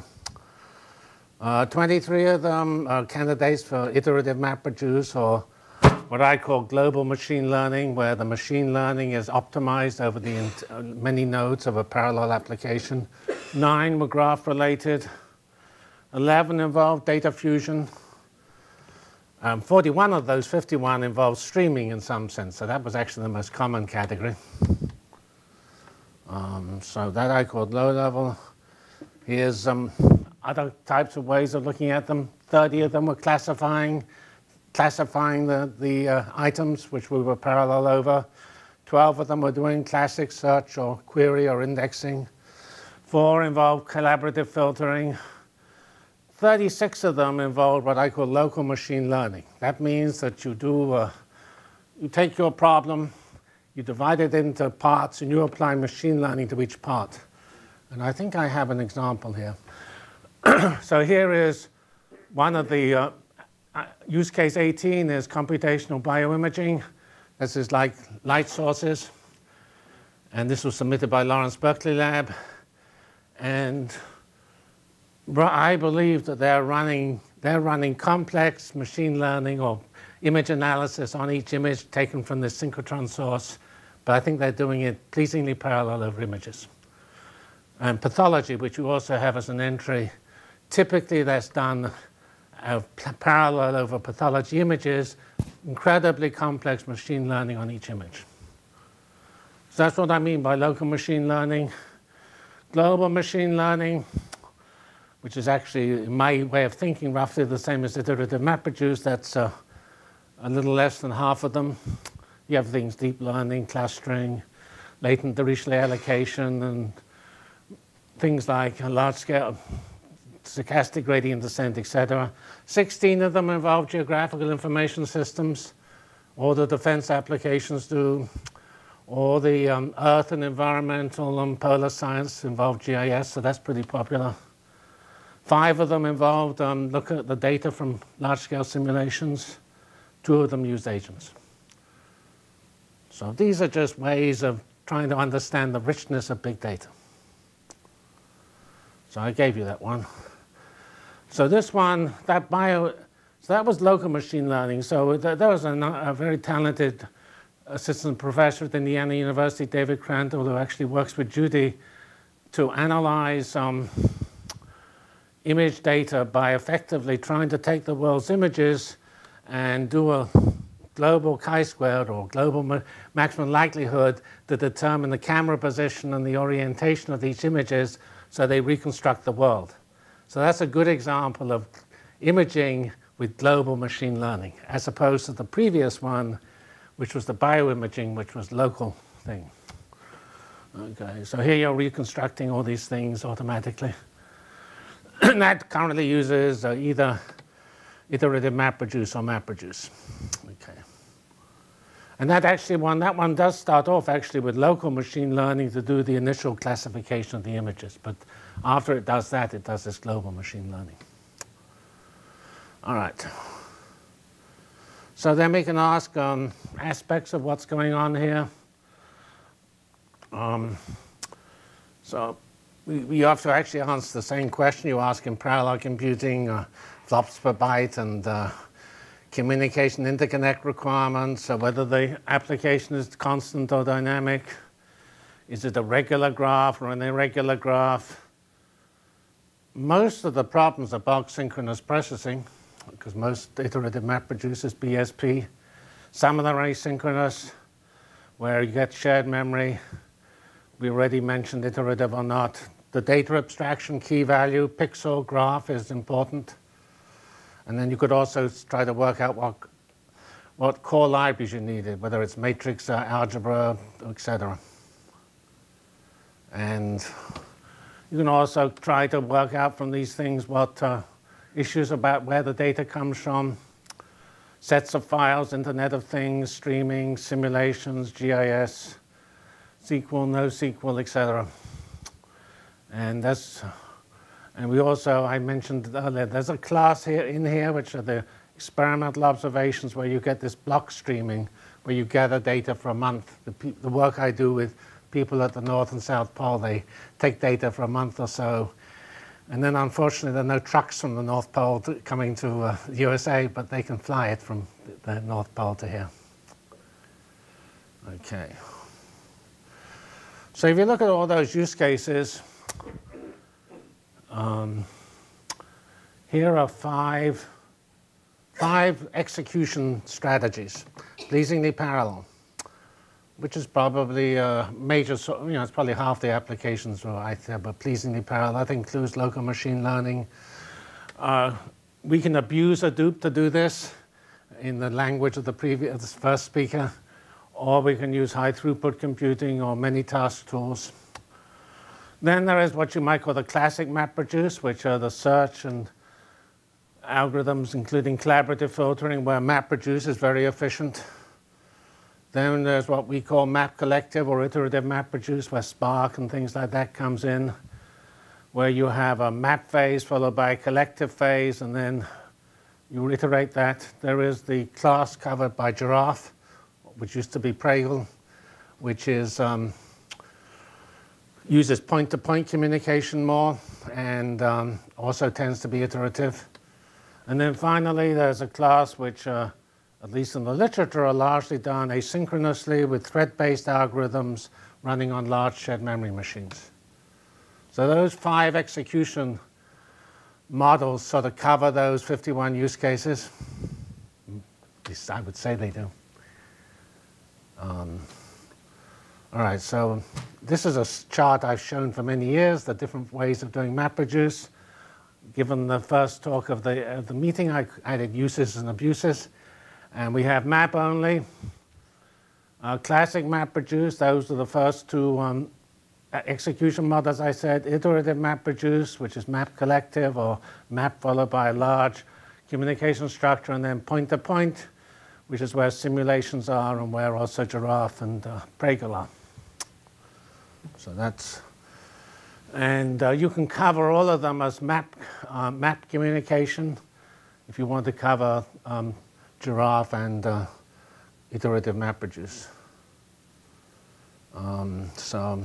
23 of them are candidates for iterative MapReduce, or what I call global machine learning, where the machine learning is optimized over the many nodes of a parallel application. 9 were graph related. 11 involved data fusion. 41 of those 51 involved streaming in some sense, so that was actually the most common category. So that I called low level. Here's other types of ways of looking at them. 30 of them were classifying the items which we were parallel over. 12 of them were doing classic search or query or indexing. 4 involved collaborative filtering. 36 of them involved what I call local machine learning. That means that you take your problem, you divide it into parts, and you apply machine learning to each part. And I think I have an example here. So here is one of the use case 18 is computational bioimaging. This is like light sources. And this was submitted by Lawrence Berkeley Lab. And I believe that they're running complex machine learning or image analysis on each image taken from this synchrotron source, but I think they're doing it pleasingly parallel over images. And pathology, which you also have as an entry, typically that's done parallel over pathology images, incredibly complex machine learning on each image. So that's what I mean by local machine learning. Global machine learning, which is actually, in my way of thinking, roughly the same as iterative MapReduce. That's a little less than half of them. You have things deep learning, clustering, latent Dirichlet allocation, and things like a large-scale stochastic gradient descent, etc. 16 of them involve geographical information systems. All the defense applications do. All the earth and environmental and polar science involve GIS, so that's pretty popular. 5 of them involved looking at the data from large-scale simulations. 2 of them used agents. So these are just ways of trying to understand the richness of big data. So I gave you that one. So this one, so that was local machine learning. So there was a very talented assistant professor at Indiana University, David Crandall, who actually works with Judy to analyze image data by effectively trying to take the world's images and do a global chi-squared or global maximum likelihood to determine the camera position and the orientation of these images so they reconstruct the world. So that's a good example of imaging with global machine learning, as opposed to the previous one, which was the bioimaging, which was local thing. Okay, so here you're reconstructing all these things automatically. And that currently uses either iterative MapReduce or MapReduce. Okay. And that one does start off actually with local machine learning to do the initial classification of the images. But after it does that, it does this global machine learning. All right. So then we can ask, aspects of what's going on here. So we have to actually answer the same question you ask in parallel computing, flops per byte, and communication interconnect requirements, so whether the application is constant or dynamic. Is it a regular graph or an irregular graph? Most of the problems are bulk synchronous processing, because most iterative MapReduce is BSP. Some of them are asynchronous, where you get shared memory. We already mentioned iterative or not. The data abstraction key value, pixel graph is important. And then you could also try to work out what core libraries you needed, whether it's matrix, algebra, etc. And you can also try to work out from these things what issues about where the data comes from, sets of files, Internet of Things, streaming, simulations, GIS, SQL, NoSQL, etc. And we also, I mentioned earlier, there's a class here which are the experimental observations where you get this block streaming, where you gather data for a month. The work I do with people at the North and South Pole, they take data for a month or so. And then unfortunately there are no trucks from the North Pole coming to the USA, but they can fly it from the North Pole to here. Okay. So if you look at all those use cases, here are five execution strategies, pleasingly parallel, which is probably a major, it's probably half the applications right there, but pleasingly parallel. That includes local machine learning. We can abuse Hadoop to do this in the language of the first speaker, or we can use high throughput computing or many task tools. Then there is what you might call the classic MapReduce, which are the search and algorithms, including collaborative filtering, where MapReduce is very efficient. Then there's what we call map collective or iterative MapReduce, where Spark and things like that comes in, where you have a map phase followed by a collective phase, and then you iterate that. There is the class covered by Giraffe, which used to be Pragal, which is uses point-to-point communication more, and also tends to be iterative. And then finally, there's a class which, at least in the literature, are largely done asynchronously with thread-based algorithms running on large shared memory machines. So those 5 execution models sort of cover those 51 use cases. At least I would say they do. All right, so this is a chart I've shown for many years, the different ways of doing MapReduce. Given the first talk of the meeting, I added uses and abuses. And we have map only, classic MapReduce. Those are the first 2 execution models I said. Iterative MapReduce, which is map collective, or map followed by a large communication structure, and then point-to-point, which is where simulations are and where also Giraffe and Pragal are. So that's, and you can cover all of them as map communication if you want to cover Giraffe and iterative MapReduce. All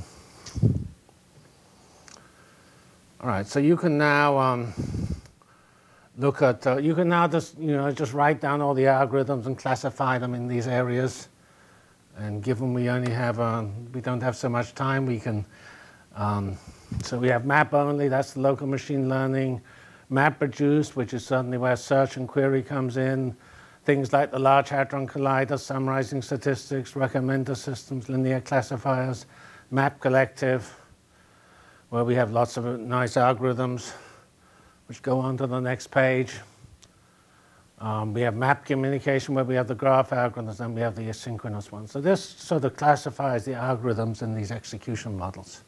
right, so you can now look at, you can now just write down all the algorithms and classify them in these areas. And given we only have, we don't have so much time, we can, so we have map only, that's the local machine learning. MapReduce, which is certainly where search and query comes in. Things like the Large Hadron Collider, summarizing statistics, recommender systems, linear classifiers. Map collective, where we have lots of nice algorithms, which go on to the next page. We have map communication, where we have the graph algorithms, and we have the asynchronous ones. So this sort of classifies the algorithms in these execution models.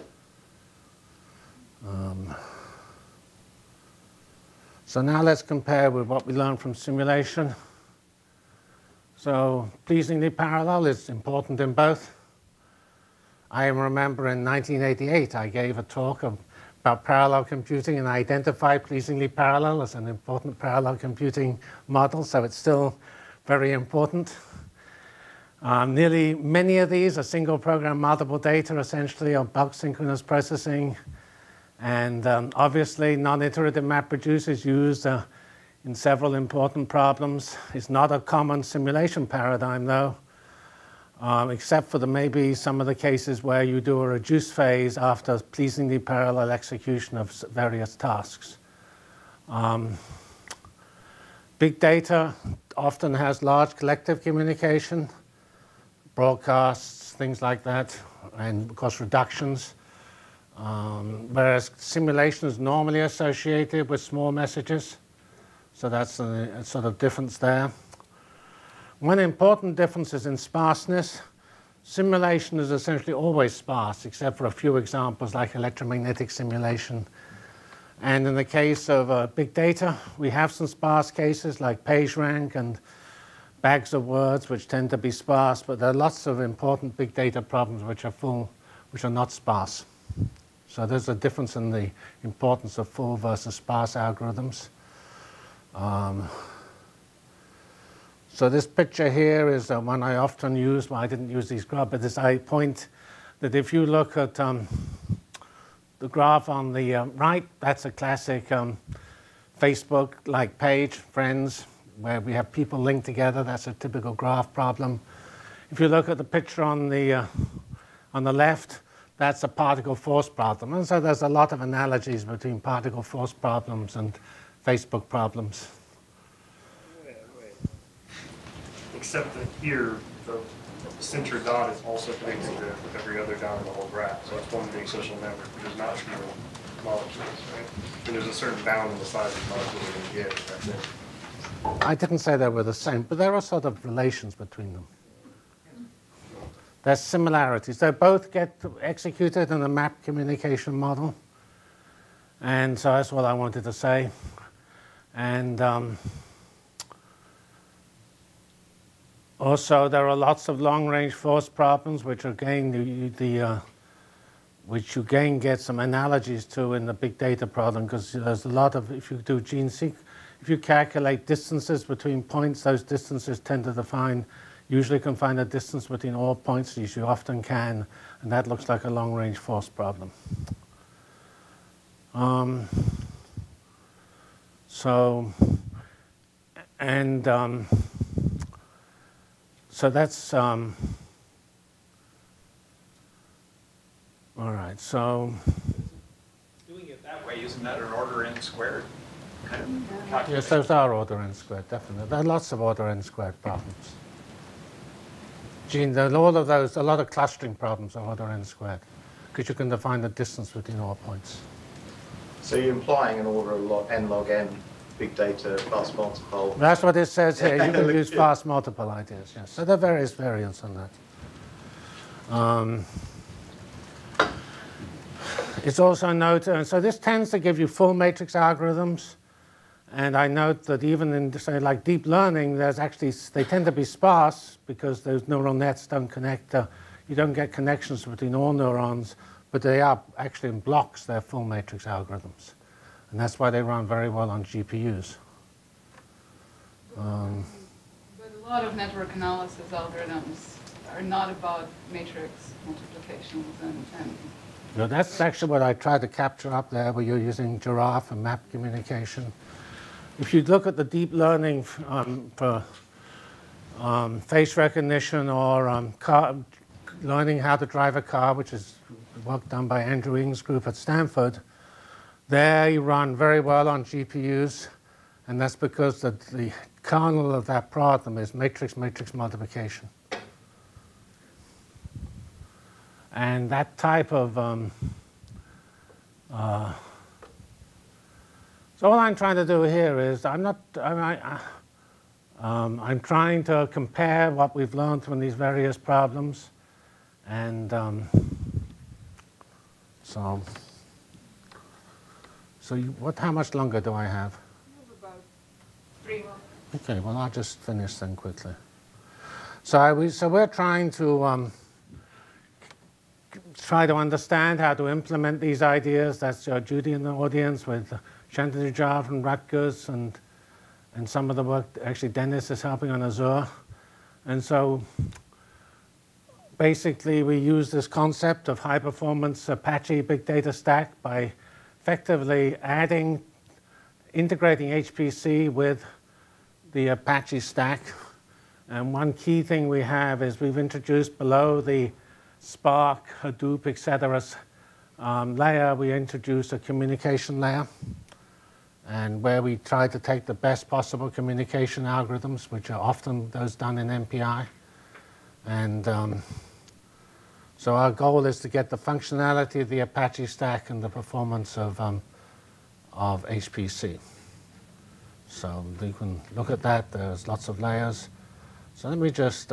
So now let's compare with what we learned from simulation. So pleasingly parallel is important in both. I remember in 1988, I gave a talk about parallel computing and identified pleasingly parallel as an important parallel computing model, so it's still very important. Many of these are single program multiple data, essentially, or bulk synchronous processing. And obviously, non-iterative MapReduce is used in several important problems. It's not a common simulation paradigm, though, except for maybe some of the cases where you do a reduce phase after pleasingly parallel execution of various tasks. Big data often has large collective communication, broadcasts, things like that, and of course reductions. Whereas simulation is normally associated with small messages. So that's a sort of difference there. One important difference is in sparseness. Simulation is essentially always sparse, except for a few examples like electromagnetic simulation. And in the case of big data, we have some sparse cases like PageRank and bags of words, which tend to be sparse, but there are lots of important big data problems which are not sparse. So there's a difference in the importance of full versus sparse algorithms. So this picture here is one I often use. Well, I didn't use these graphs, but I point that if you look at the graph on the right, that's a classic Facebook-like page, friends, where we have people linked together. That's a typical graph problem. If you look at the picture on the left, that's a particle force problem. And so there's a lot of analogies between particle force problems and Facebook problems. Wait. Except that here, the center dot is also connected to every other dot in the whole graph. So it's one big social network, which is not true in molecules, right? And there's a certain bound in the size of the molecule you're going to get. That's it. I didn't say they were the same, but there are sort of relations between them. There's similarities. They both get executed in a map communication model. And so that's what I wanted to say. And also, there are lots of long-range force problems, which again, which you again get some analogies to in the big data problem, because there's a lot of, if you do if you calculate distances between points, those distances tend to usually can find a distance between all points, as you often can, and that looks like a long-range force problem. So that's all right. So Doing it that way, isn't that an order n squared kind of calculation? yes, those are order n squared, definitely. There are lots of order n squared problems. All of those, a lot of clustering problems are order n squared, because you can define the distance between all points. So you're implying an order of n log n big data fast multiple. That's what it says here. You can use fast multiple ideas, yes. So there are various variants on that. It's also noted, so this tends to give you full matrix algorithms. And I note that even in, say, like deep learning, they tend to be sparse because those neural nets don't connect. You don't get connections between all neurons, but they are actually in blocks. They're full matrix algorithms. And that's why they run very well on GPUs. But a lot of network analysis algorithms are not about matrix multiplications and So that's actually what I tried to capture up there, where you're using giraffe and map communication. If you look at the deep learning for face recognition or learning how to drive a car, which is work done by Andrew Ng's group at Stanford, they run very well on GPUs, and that's because the kernel of that problem is matrix-matrix multiplication. And that type of so all I'm trying to do here is I'm trying to compare what we've learned from these various problems, and so how much longer do I have? about 3 months. Okay, well I'll just finish then quickly. So we're trying to try to understand how to implement these ideas. That's Judy in the audience with Shantanu Jha from Rutgers and some of the work actually Dennis is helping on Azure. And so basically, we use this concept of high-performance Apache big data stack by effectively integrating HPC with the Apache stack. And one key thing we have is we've introduced below the Spark, Hadoop, etc. Layer, we introduce a communication layer, and where we try to take the best possible communication algorithms, which are often those done in MPI. And so our goal is to get the functionality of the Apache stack and the performance of HPC. So you can look at that. There's lots of layers. So let me just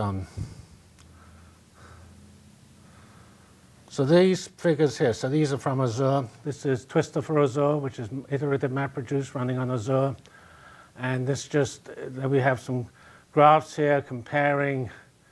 so these figures here, so these are from Azure. This is Twister for Azure, which is iterative MapReduce running on Azure. And this just, we have some graphs here comparing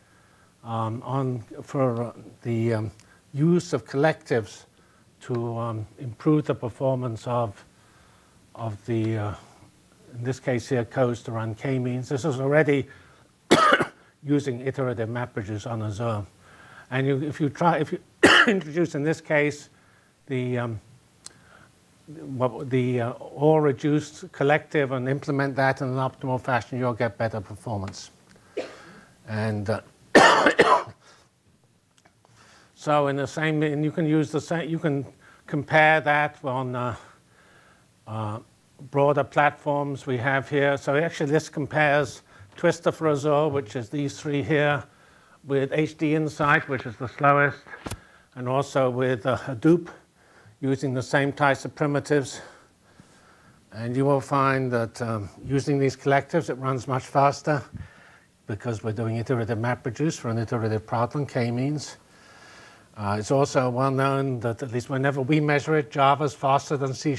for the use of collectives to improve the performance of the, in this case here, codes to run k-means. This is already using iterative MapReduce on Azure. And if you introduce, in this case, the all reduced collective and implement that in an optimal fashion, you'll get better performance. And so in the same, and you can use the same, you can compare that on broader platforms we have here. So actually this compares Twister for Azure, which is these three here, with HD Insight, which is the slowest, and also with Hadoop, using the same types of primitives. And you will find that using these collectives, it runs much faster because we're doing iterative MapReduce for an iterative problem, k-means. It's also well known that at least whenever we measure it, Java's faster than C#.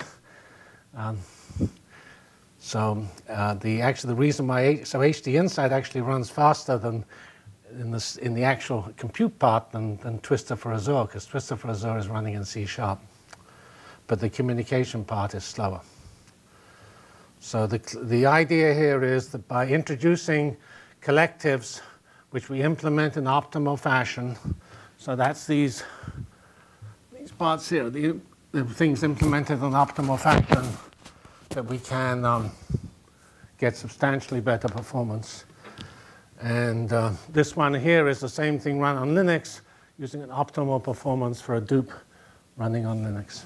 So the reason why HD Insight actually runs faster than in the actual compute part than Twister for Azure, because Twister for Azure is running in C#, but the communication part is slower. So the idea here is that by introducing collectives, which we implement in optimal fashion, so that's these parts here, the things implemented in optimal fashion, that we can get substantially better performance. And this one here is the same thing run on Linux, using an optimal performance for Hadoop running on Linux.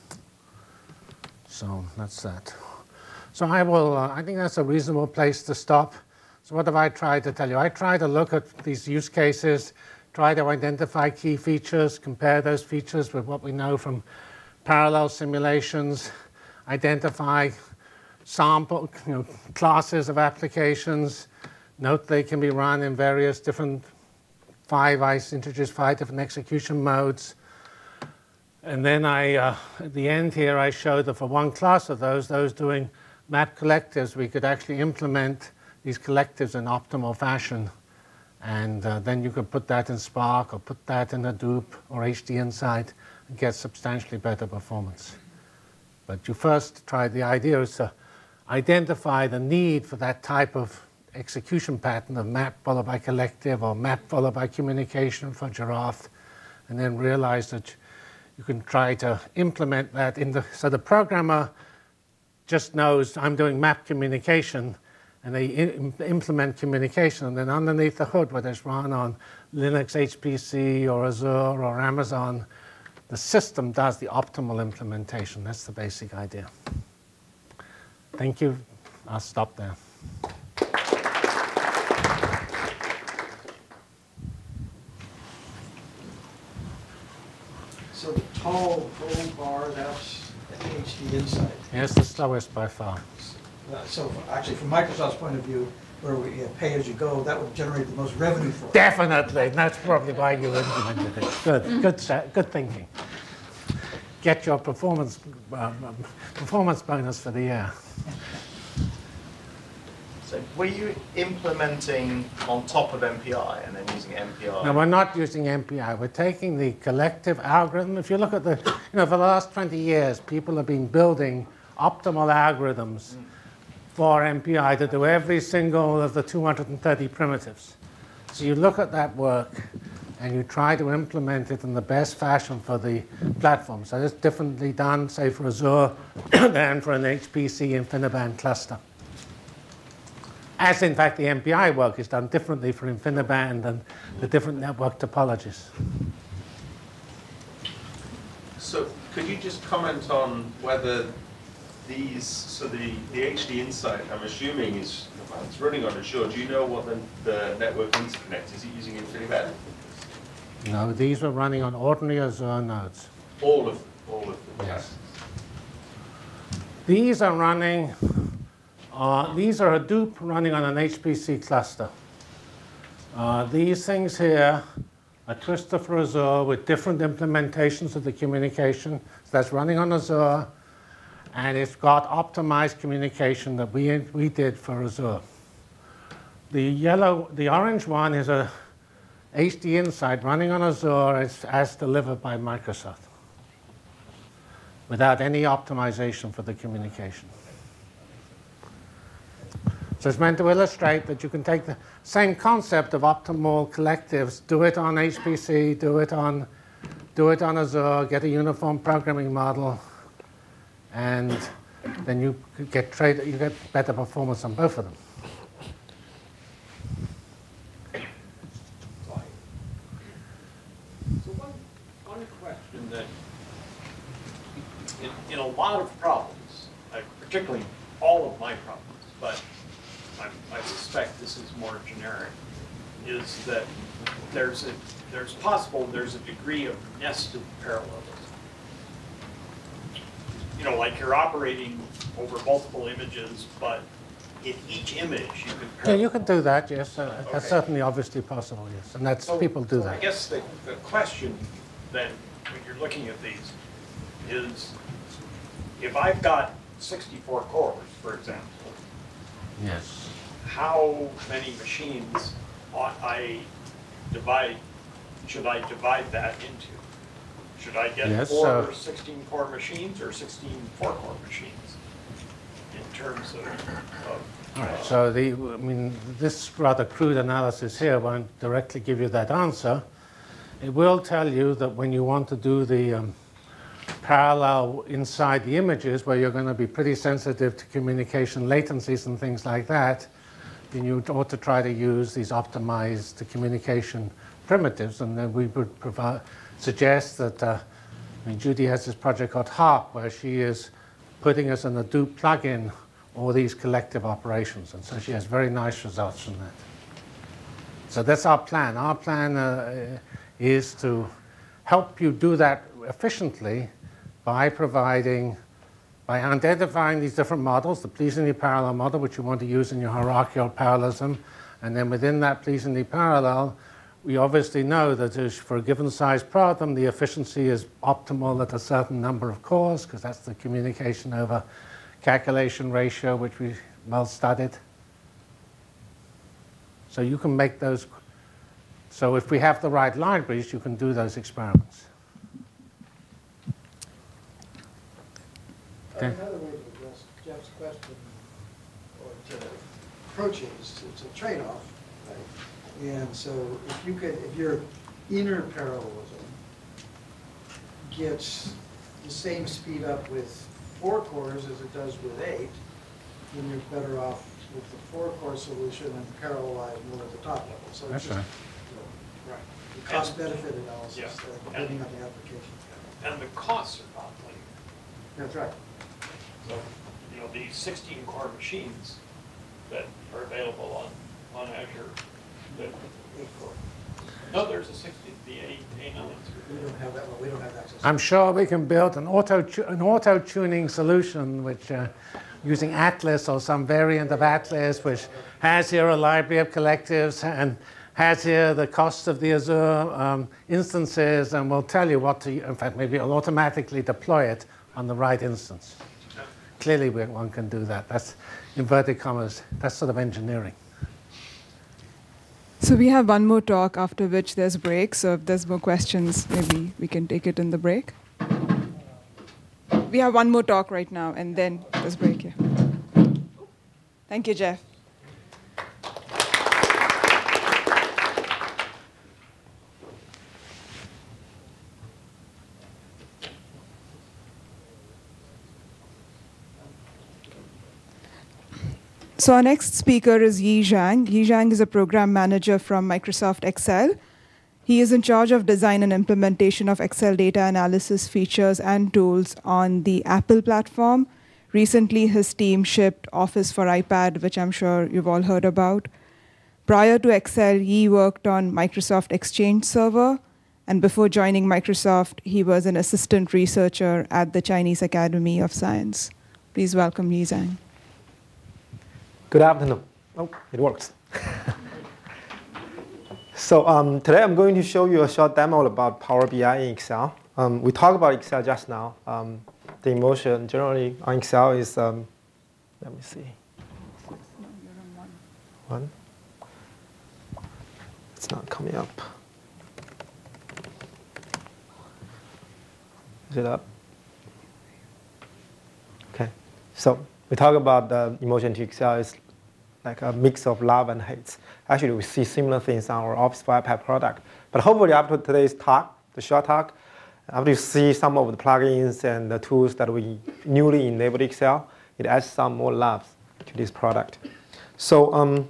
So that's that. So I think that's a reasonable place to stop. So what have I tried to tell you? I tried to look at these use cases, try to identify key features, compare those features with what we know from parallel simulations, identify sample classes of applications. Note they can be run in various different I introduced 5 different execution modes. And then at the end here, I showed that for one class of those doing map collectives, we could actually implement these collectives in optimal fashion. And then you could put that in Spark or put that in Hadoop or HD Insight and get substantially better performance. But you first try, the idea is to identify the need for that type of execution pattern of map followed by collective or map followed by communication for Giraffe, and then realize that you can try to implement that so the programmer just knows I'm doing map communication, and they implement communication, and then underneath the hood, whether it's run on Linux, HPC, or Azure, or Amazon, the system does the optimal implementation. That's the basic idea. Thank you. I'll stop there. So the tall bar, that's HD Insight. Yeah, it's the slowest by far. So actually, from Microsoft's point of view, where we pay as you go, that would generate the most revenue for us. Definitely. That's probably why you implemented it. Good thinking. Get your performance bonus for the year. So were you implementing on top of MPI and then using MPI? No, we're not using MPI. We're taking the collective algorithm. If you look at for the last 20 years, people have been building optimal algorithms for MPI to do every single of the 230 primitives. So you look at that work, and you try to implement it in the best fashion for the platform. So it's differently done, say, for Azure than for an HPC InfiniBand cluster. As in fact, the MPI work is done differently for InfiniBand and the different network topologies. So could you just comment on whether these, so the HD Insight, I'm assuming is, it's running on Azure. Do you know what the network interconnect is? It using InfiniBand? No, these were running on ordinary Azure nodes. All of them. Yes. These are running, these are Hadoop running on an HPC cluster. These things here are Twister for Azure with different implementations of the communication. So that's running on Azure, and it's got optimized communication that we did for Azure. The orange one is a HD Insight running on Azure as delivered by Microsoft, without any optimization for the communication. So it's meant to illustrate that you can take the same concept of optimal collectives, do it on HPC, do it on Azure, get a uniform programming model, and then you get better performance on both of them. So one question that in a lot of problems, particularly all of my problems, but I suspect this is more generic, is that there's a degree of nested parallelism. You know, like you're operating over multiple images, but in each image you can parallel. Yeah, you can do that, yes. Okay. That's certainly obviously possible, yes. And that's, people do that. I guess the question then, when you're looking at these, is if I've got 64 cores, for example, yes, how many machines should I divide that into? Should I get 4 16-core machines or 16 4-core machines in terms of all right, so this rather crude analysis here won't directly give you that answer. It will tell you that when you want to do the parallel inside the images, where you're going to be pretty sensitive to communication latencies and things like that, then you ought to try to use these optimized communication primitives. And then we would suggest that, Judy has this project called HARP, where she is putting us in a Hadoop plugin all these collective operations. And so she has very nice results from that. So that's our plan. Our plan is to help you do that efficiently by identifying these different models, the pleasingly parallel model, which you want to use in your hierarchical parallelism. And then within that pleasingly parallel, we obviously know that for a given size problem, the efficiency is optimal at a certain number of cores, because that's the communication over calculation ratio, which we well studied. So you can make those. So if we have the right libraries, you can do those experiments. Another way to address Jeff's question, or to approach it, is it's a trade-off, right? And so if your inner parallelism gets the same speed up with 4 cores as it does with 8, then you're better off with the 4-core solution and parallelize more at the top level. So that's it's just, right. The cost-benefit analysis, Yeah. depending on the application. And the costs are not linear. That's right. So, these 16-core machines that are available on Azure, that 8-core. no, there's a 60, the A9s. We don't have that one. We don't have access. I'm sure we can build an auto-tuning solution, which using Atlas or some variant of Atlas, which has here a library of collectives and has here the cost of the Azure instances, and will tell you what to. In fact, maybe it'll automatically deploy it on the right instance. Clearly, one can do that. That's inverted commas. That's sort of engineering. So we have one more talk, after which there's a break. So if there's more questions, maybe we can take it in the break. We have one more talk right now, and then there's a break, yeah. Thank you, Jeff. So our next speaker is Yi Zhang. Yi Zhang is a program manager from Microsoft Excel. He is in charge of design and implementation of Excel data analysis features and tools on the Apple platform. Recently, his team shipped Office for iPad, which I'm sure you've all heard about. Prior to Excel, he worked on Microsoft Exchange Server, and before joining Microsoft, he was an assistant researcher at the Chinese Academy of Science. Please welcome Yi Zhang. Good afternoon. Oh, it works. So today I'm going to show you a short demo about Power BI in Excel. We talked about Excel just now. The emotion generally on Excel is, let me see. One. It's not coming up. Is it up? Okay. So we talk about the emotion to Excel is like a mix of love and hate. Actually, we see similar things on our Office for iPad product. But hopefully after today's talk, the short talk, after you see some of the plugins and the tools that we newly enabled Excel, it adds some more love to this product. So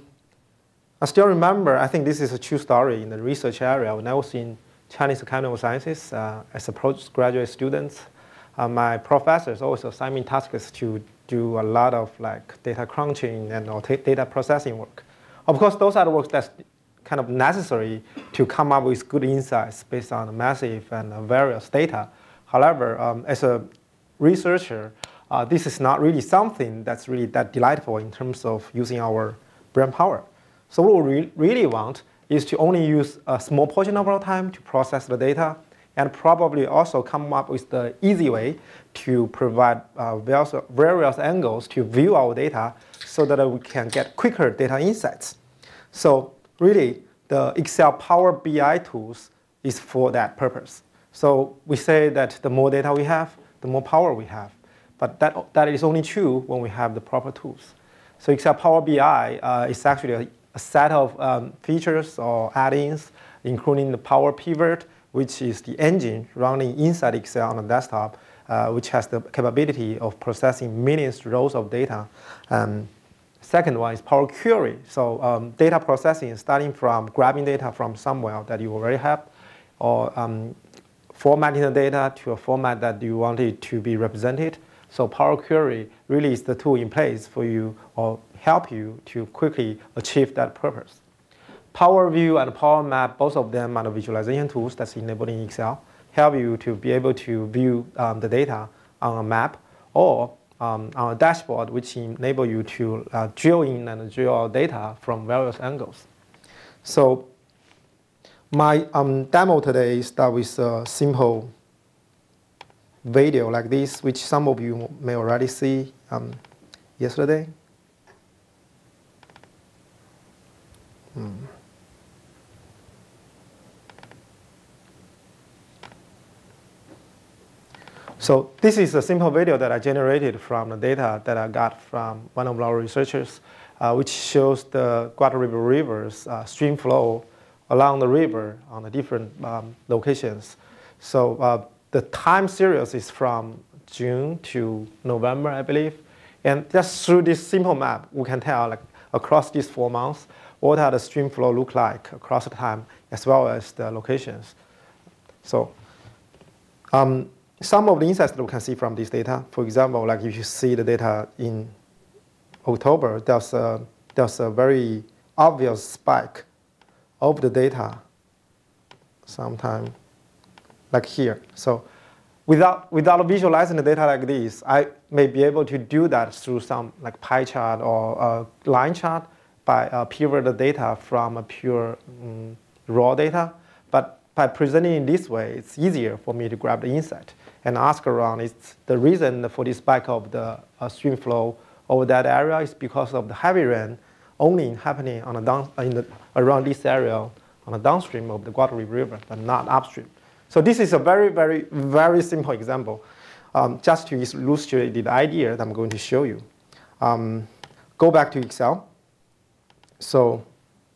I still remember, I think this is a true story in the research area. When I was in Chinese Academy of Sciences as a postgraduate student, my professors also assigned me tasks to do a lot of like data crunching and data processing work. Of course, those are the works that's kind of necessary to come up with good insights based on massive and various data. However, as a researcher, this is not really something that's really that delightful in terms of using our brain power. So what we really want is to only use a small portion of our time to process the data, and probably also come up with the easy way to provide various angles to view our data so that we can get quicker data insights. So really, the Excel Power BI tools is for that purpose. So we say that the more data we have, the more power we have. But that is only true when we have the proper tools. So Excel Power BI is actually a set of features or add-ins, including the Power Pivot, which is the engine running inside Excel on the desktop, which has the capability of processing millions rows of data. Second one is Power Query. So data processing, starting from grabbing data from somewhere that you already have, or formatting the data to a format that you want it to be represented. So Power Query really is the tool in place for you or help you to quickly achieve that purpose. Power View and Power Map, both of them are the visualization tools that's enabled in Excel, help you to be able to view the data on a map or on a dashboard, which enable you to drill in and drill out data from various angles. So my demo today starts with a simple video like this, which some of you may already see yesterday. So this is a simple video that I generated from the data that I got from one of our researchers, which shows the Guadalupe River's stream flow along the river on the different locations. So the time series is from June to November, I believe. And just through this simple map, we can tell like across these 4 months, what are the stream flow look like across the time, as well as the locations. So some of the insights that we can see from this data, for example, like if you see the data in October, there's a very obvious spike of the data sometime like here. So without visualizing the data like this, I may be able to do that through some like pie chart or a line chart by pivot the data from a pure raw data. But by presenting it this way, it's easier for me to grab the insight and ask around. It's the reason for this spike of the stream flow over that area is because of the heavy rain only happening on around this area on the downstream of the Guadalupe River, but not upstream. So this is a very, very, very simple example, just to illustrate the idea that I'm going to show you. Go back to Excel. So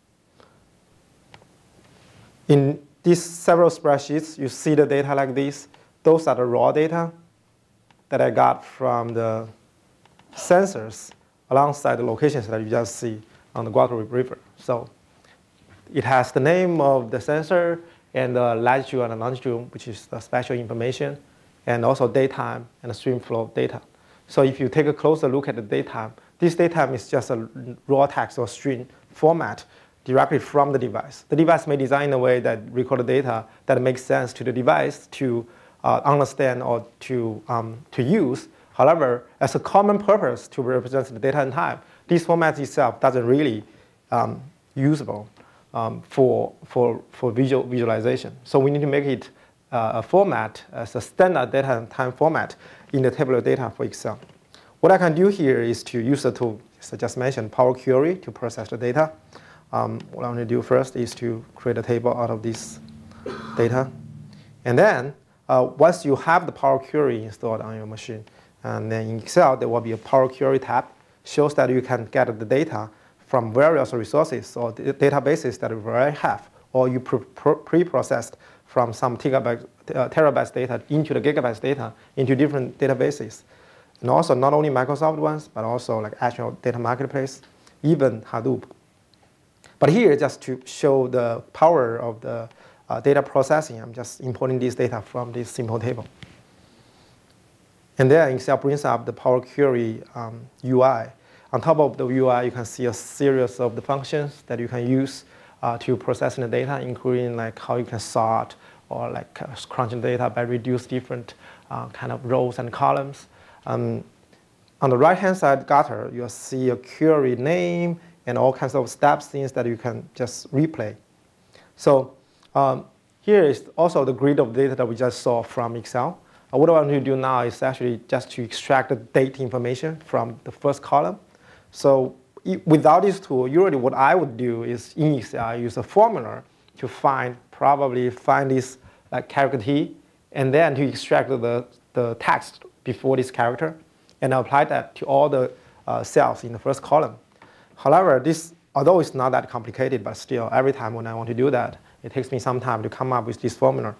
in these several spreadsheets, you see the data like this. Those are the raw data that I got from the sensors alongside the locations that you just see on the Guadalupe River. So it has the name of the sensor and the latitude and the longitude, which is the spatial information, and also daytime and the stream flow data. So if you take a closer look at the daytime, this daytime is just a raw text or string format directly from the device. The device may design in a way that record the data that makes sense to the device to understand or to use. However, as a common purpose to represent the data and time, this format itself doesn't really usable for visualization. So we need to make it a format as a standard data and time format in the table of data for Excel. What I can do here is to use the tool, as I just mentioned, Power Query to process the data. What I'm going to do first is to create a table out of this data. And then once you have the Power Query installed on your machine, and then in Excel, there will be a Power Query tab, shows that you can get the data from various resources or databases that you already have, or you pre-processed from some terabytes data into the gigabytes data into different databases. And also not only Microsoft ones, but also like Azure Data Marketplace, even Hadoop. But here, just to show the power of the data processing, I'm just importing this data from this simple table. And then Excel brings up the Power Query UI. On top of the UI, you can see a series of the functions that you can use to processing the data, including like how you can sort or like crunching data by reduce different kind of rows and columns. On the right-hand side gutter, you'll see a query name and all kinds of steps, things that you can just replay. So here is also the grid of data that we just saw from Excel. What I want to do now is actually just to extract the date information from the first column. So without this tool, usually what I would do is in Excel, I use a formula to probably find this like character T, and then to extract the text before this character, and apply that to all the cells in the first column. However, although it's not that complicated, but still, every time when I want to do that, it takes me some time to come up with this formula.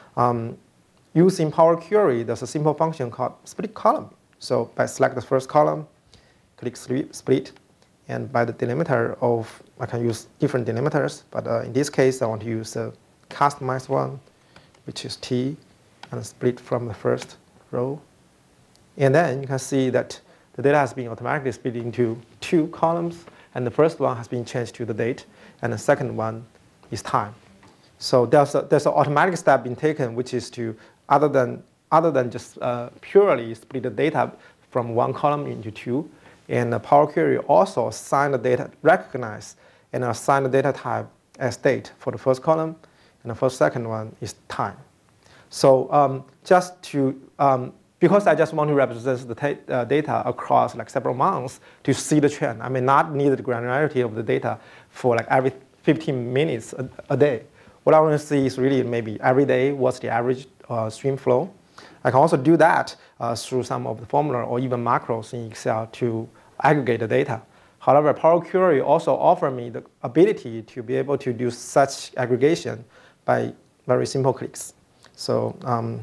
Using Power Query, there's a simple function called split column. So by select the first column, click split, and by the delimiter of, I can use different delimiters, but in this case, I want to use a customized one, which is T, and split from the first row. And then you can see that the data has been automatically split into 2 columns, and the first one has been changed to the date, and the second one is time. So there's an automatic step being taken, which is to, other than just purely split the data from 1 column into 2, and the Power Query also assign the data, recognize and assign the data type as date for the first column, and the second one is time. So just to, because I just want to represent the data across like several months to see the trend, I may not need the granularity of the data for like every 15 minutes a day. What I want to see is really maybe every day, what's the average stream flow. I can also do that through some of the formula or even macros in Excel to aggregate the data. However, Power Query also offers me the ability to be able to do such aggregation by very simple clicks. So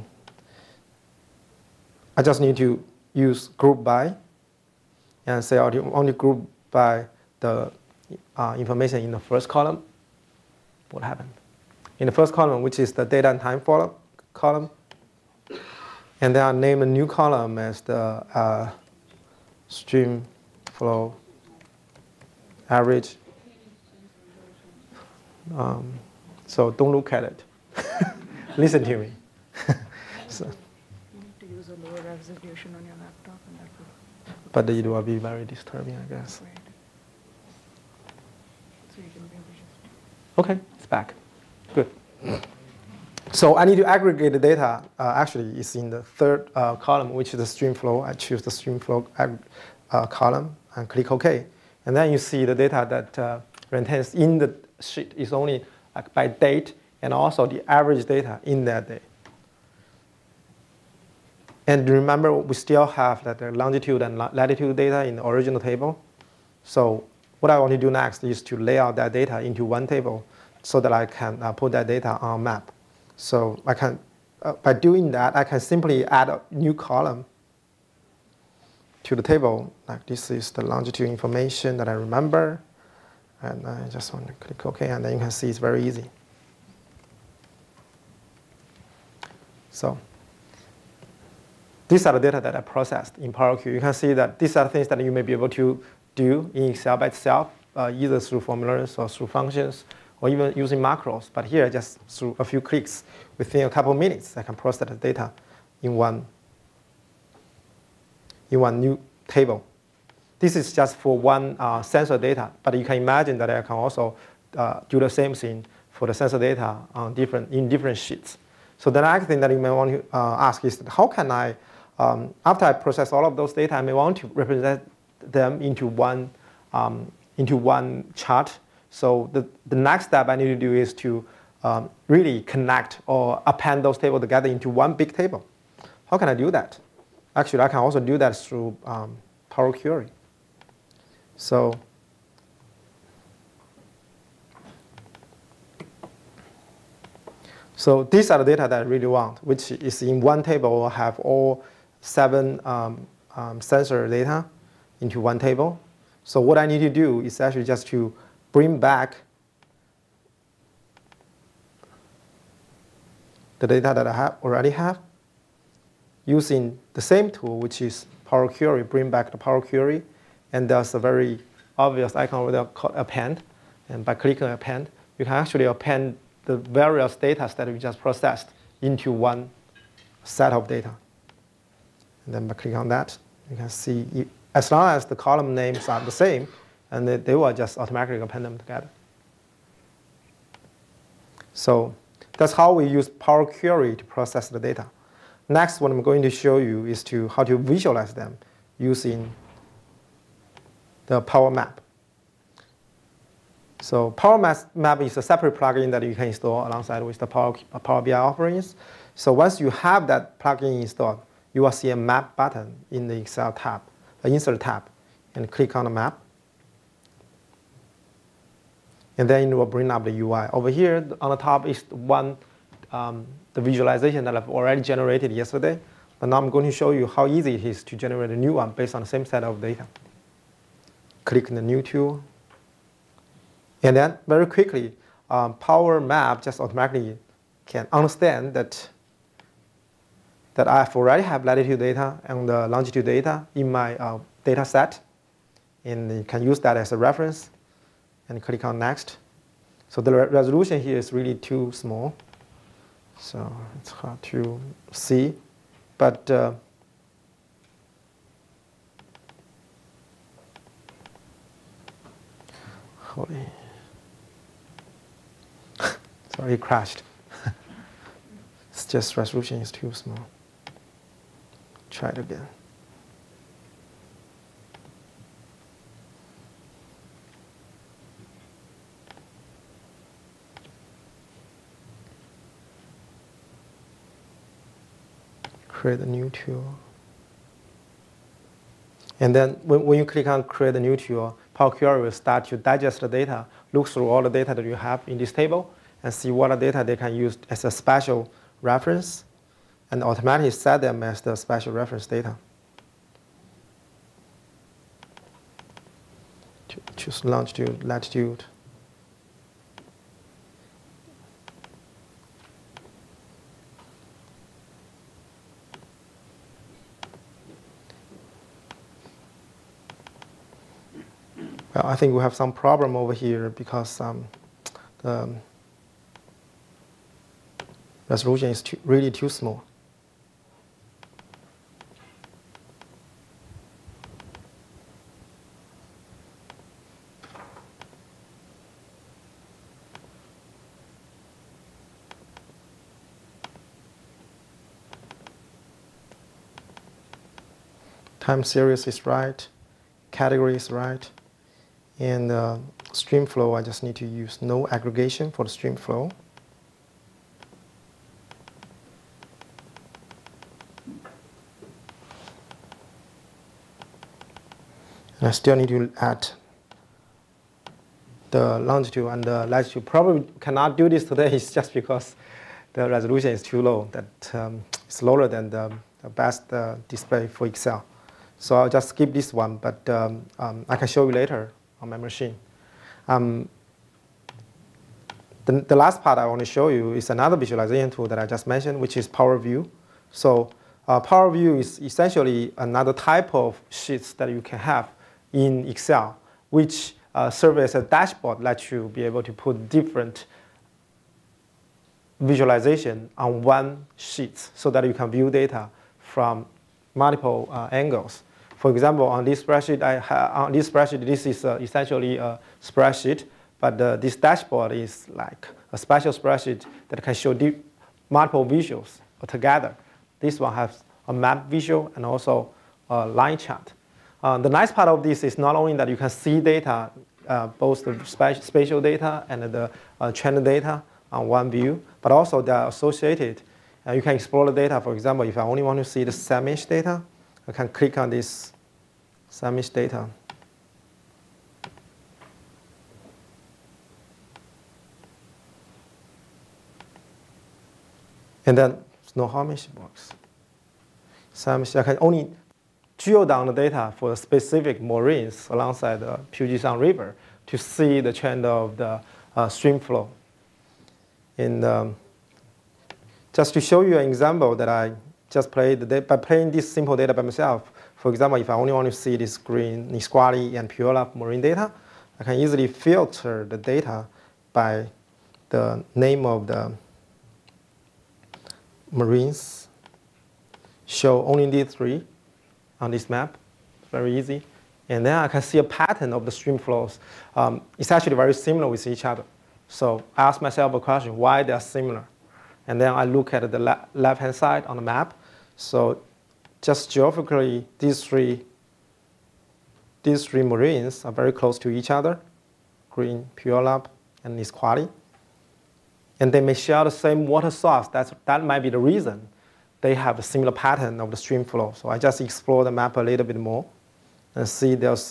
I just need to use group by and say I only group by the information in the first column. What happened? In the first column, which is the data and time column, and then I name a new column as the stream flow average. So don't look at it. Listen to me. So. You need to use a lower resolution on your laptop, and that will. But it will be very disturbing, I guess. Right. So you can maybe just. Okay, it's back. Good. So I need to aggregate the data. Actually, it's in the third column, which is the stream flow. I choose the stream flow column and click OK. And then you see the data that contains in the sheet is only like by date and also the average data in that day. And remember, we still have that longitude and latitude data in the original table. So what I want to do next is to lay out that data into one table so that I can put that data on a map. So I can, by doing that, I can simply add a new column to the table. Like this is the longitude information that I remember. And I just want to click OK, and then you can see it's very easy. So these are the data that I processed in Power Query. You can see that these are things that you may be able to do in Excel by itself, either through formulas or through functions, or even using macros. But here, just through a few clicks, within a couple of minutes, I can process the data in one new table. This is just for one sensor data, but you can imagine that I can also do the same thing for the sensor data on in different sheets. So the next thing that you may want to ask is, how can I, after I process all of those data, I may want to represent them into one chart. So the next step I need to do is to really connect or append those tables together into one big table. How can I do that? Actually, I can also do that through Power Query. So these are the data that I really want, which is in one table. I'll have all 7 sensor data into one table. So what I need to do is actually just to bring back the data that I already have using the same tool, which is Power Query, bring back the Power Query. And there's a very obvious icon over there called append. And by clicking append, you can actually append the various data that we just processed into one set of data. And then by clicking on that, you can see, as long as the column names are the same, and they will just automatically append them together. So that's how we use Power Query to process the data. Next, what I'm going to show you is how to visualize them using the Power Map. So Power Map is a separate plugin that you can install alongside with the Power BI offerings. So once you have that plugin installed, you will see a Map button in the Excel tab, the Insert tab, and click on the map. And then it will bring up the UI. Over here on the top is the visualization that I've already generated yesterday. But now I'm going to show you how easy it is to generate a new one based on the same set of data. Click on the New tool. And then very quickly, Power Map just automatically can understand that I've already have latitude data and the longitude data in my data set. And you can use that as a reference and click on Next. So the resolution here is really too small. So it's hard to see. But sorry, it crashed. It's just resolution is too small. Try it again. Create a new tool. And then when you click on Create a new tool, Power Query will start to digest the data, look through all the data that you have in this table, and see what data they can use as a special reference, and automatically set them as the special reference data. Choose longitude, latitude. Well, I think we have some problem over here because the resolution is really too small. Time series is right, category is right. And stream flow, I just need to use no aggregation for the stream flow. And I still need to add the longitude and the latitude. Probably cannot do this today. It's just because the resolution is too low. That it's lower than the best display for Excel. So I'll just skip this one, but I can show you later on my machine. The last part I want to show you is another visualization tool that I just mentioned, which is Power View. So Power View is essentially another type of sheets that you can have in Excel, which serve as a dashboard, lets you be able to put different visualization on one sheet so that you can view data from multiple angles. For example, on this spreadsheet, this is essentially a spreadsheet, but this dashboard is like a special spreadsheet that can show multiple visuals together. This one has a map visual and also a line chart. The nice part of this is not only that you can see data, both the spatial data and the trend data on one view, but also they are associated. You can explore the data. For example, if I only want to see the Samish data, I can click on this Samish data. And then Snohomish works. Samish, I can only drill down the data for specific moraines alongside the Puget Sound River to see the trend of the stream flow. And just to show you an example that I just played by playing this simple data by myself. For example, if I only want to see this green Nisqually and Puyallup marine data, I can easily filter the data by the name of the marines. Show only these three on this map. Very easy. And then I can see a pattern of the stream flows. It's actually very similar with each other. So I ask myself a question, why they are similar? And then I look at the left-hand side on the map. So just geographically, these three marines are very close to each other, green Puyallup and Nisqually. And they may share the same water source. That might be the reason they have a similar pattern of the stream flow. So I just explore the map a little bit more and see there's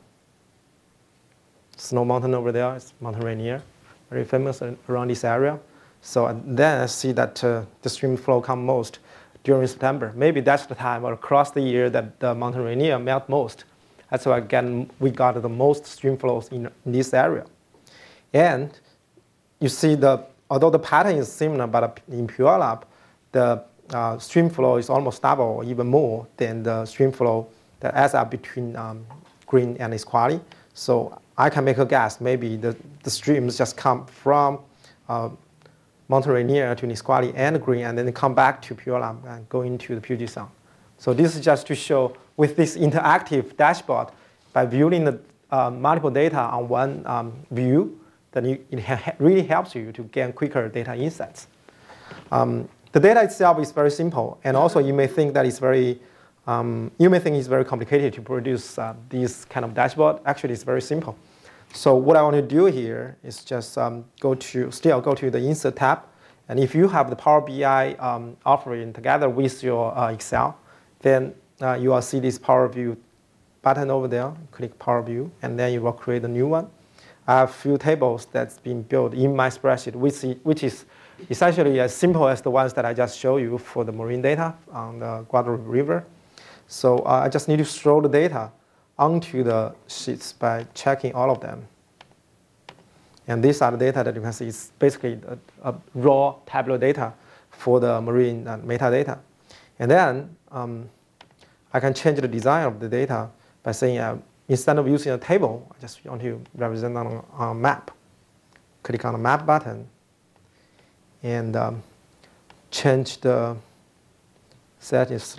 Snow Mountain over there. It's Mount Rainier, very famous around this area. So then I see that the stream flow comes most during September. Maybe that's the time or across the year that the Mount Rainier melt most. That's why again we got the most stream flows in this area. And you see although the pattern is similar, but in Puyallup, the stream flow is almost double or even more than the stream flow that adds up between green and Nisqually. So I can make a guess. Maybe the streams just come from Mount Rainier to Nisqually and green, and then they come back to Puyallup and go into the Puget Sound. So this is just to show with this interactive dashboard, by viewing the multiple data on one view, then it really helps you to gain quicker data insights. The data itself is very simple, and also you may think that it's very complicated to produce this kind of dashboard. Actually, it's very simple. So what I want to do here is just go to the Insert tab, and if you have the Power BI offering together with your Excel, then you will see this Power View button over there. Click Power View, and then you will create a new one. I have a few tables that's been built in my spreadsheet, which is essentially as simple as the ones that I just showed you for the marine data on the Guadalupe River. So I just need to throw the data onto the sheets by checking all of them. And these are the data that you can see. It's basically a raw tabular data for the marine metadata. And then I can change the design of the data by saying instead of using a table, I just want to represent on a map. Click on the map button and change the settings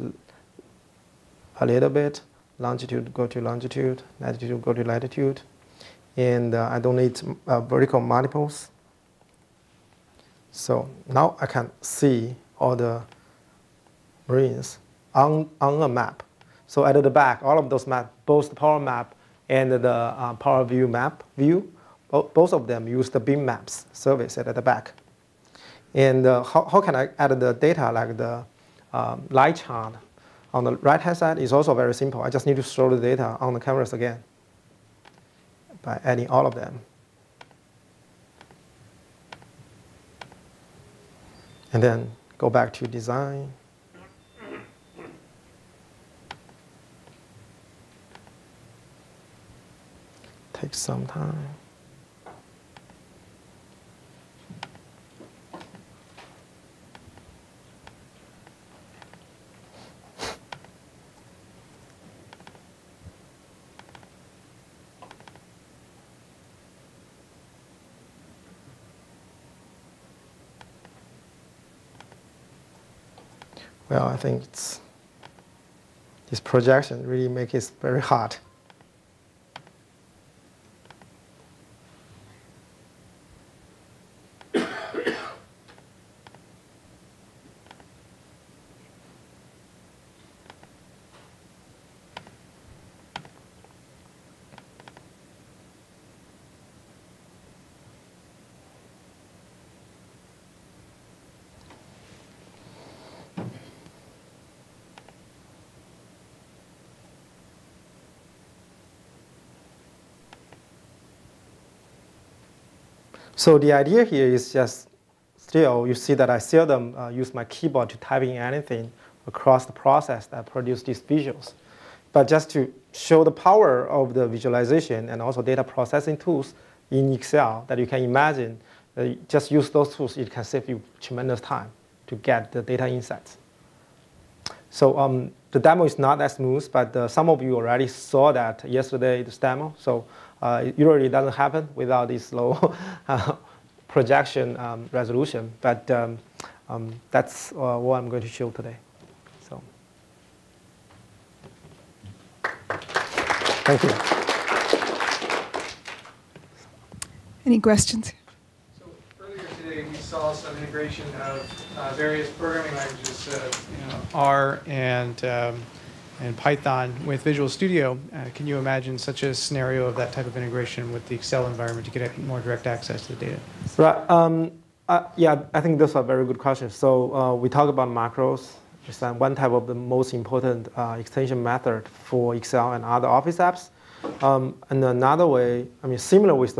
a little bit. Longitude, go to longitude. Latitude, go to latitude. And I don't need vertical multiples. So now I can see all the marines on a map. So at the back, all of those maps, both the Power Map and the Power View map view, both of them use the beam maps service at the back. And how can I add the data like the line chart on the right-hand side is also very simple. I just need to throw the data on the canvas again by adding all of them. And then go back to design. Takes some time. Well, I think this projection really makes it very hard. So the idea here is just still, you see that I seldom use my keyboard to type in anything across the process that produce these visuals. But just to show the power of the visualization and also data processing tools in Excel that you can imagine, just use those tools, it can save you tremendous time to get the data insights. So the demo is not as smooth, but some of you already saw that yesterday, this demo. So it usually doesn't happen without this low projection resolution. But that's what I'm going to show today. So thank you. Any questions? So earlier today, we saw some integration of various programming languages, R and Python with Visual Studio. Can you imagine such a scenario of that type of integration with the Excel environment to get more direct access to the data? Right. Yeah, I think those are very good questions. So we talk about macros. It's one type of the most important extension method for Excel and other Office apps. And another way, I mean, similar with the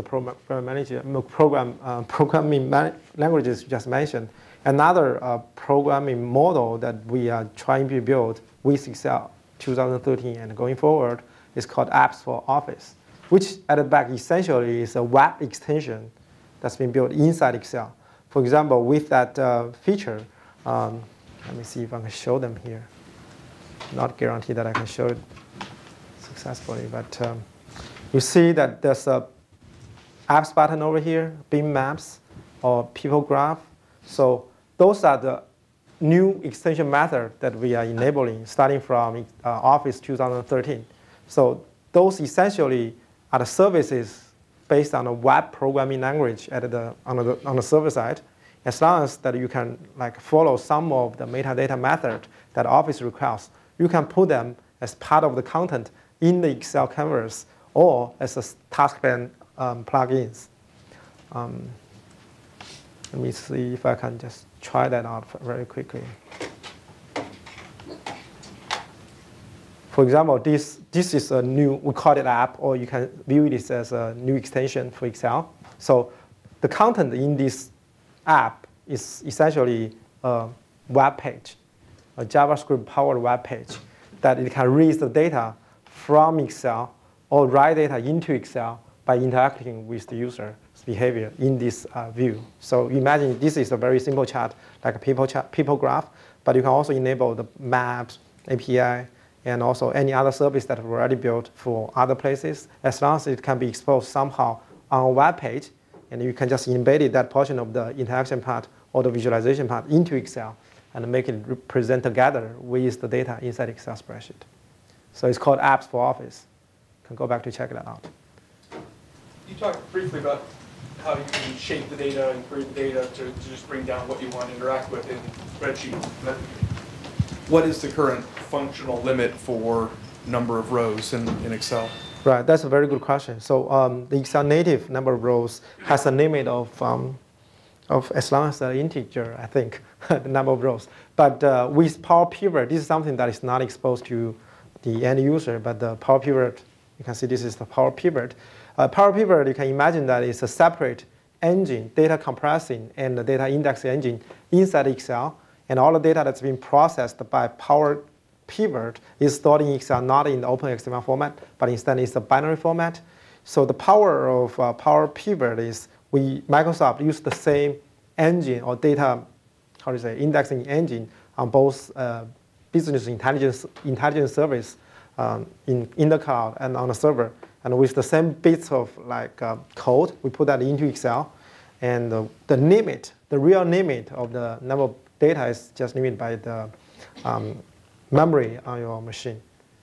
programming languages you just mentioned, another programming model that we are trying to build with Excel 2013 and going forward is called Apps for Office, which at the back essentially is a web extension that's been built inside Excel. For example, with that feature, let me see if I can show them here. Not guaranteed that I can show it successfully, but you see that there's a apps button over here, bin maps, or people graph. So those are the new extension method that we are enabling starting from Office 2013. So those essentially are the services based on a web programming language on the server side, as long as that you can follow some of the metadata method that Office requires. You can put them as part of the content in the Excel canvas or as a taskban plugins. Let me see if I can just try that out very quickly. For example, this is a new, we call it app, or you can view this as a new extension for Excel. So the content in this app is essentially a web page, a JavaScript-powered web page that it can read the data from Excel or write data into Excel by interacting with the user's behavior in this view. So imagine this is a very simple chart, like a people graph, but you can also enable the maps, API, and also any other service that we already built for other places, as long as it can be exposed somehow on a web page, and you can just embed that portion of the interaction part or the visualization part into Excel and make it present together with the data inside Excel spreadsheet. So it's called Apps for Office. You can go back to check that out. You talked briefly about how you can shape the data and query the data to just bring down what you want to interact with in spreadsheets. What is the current functional limit for number of rows in Excel? Right, that's a very good question. So the Excel native number of rows has a limit of as long as an integer, I think, the number of rows. But with Power Pivot, this is something that is not exposed to the end user, but the Power Pivot, you can see this is the Power Pivot. Power Pivot, you can imagine that it's a separate engine, data compressing and the data indexing engine inside Excel. And all the data that's been processed by Power Pivot is stored in Excel, not in the OpenXML format, but instead it's a binary format. So the power of Power Pivot is Microsoft used the same engine or data, how do you say, indexing engine on both business intelligence service in the cloud and on the server. And with the same bits of code, we put that into Excel. And the real limit of the number of data is just limited by the memory on your machine.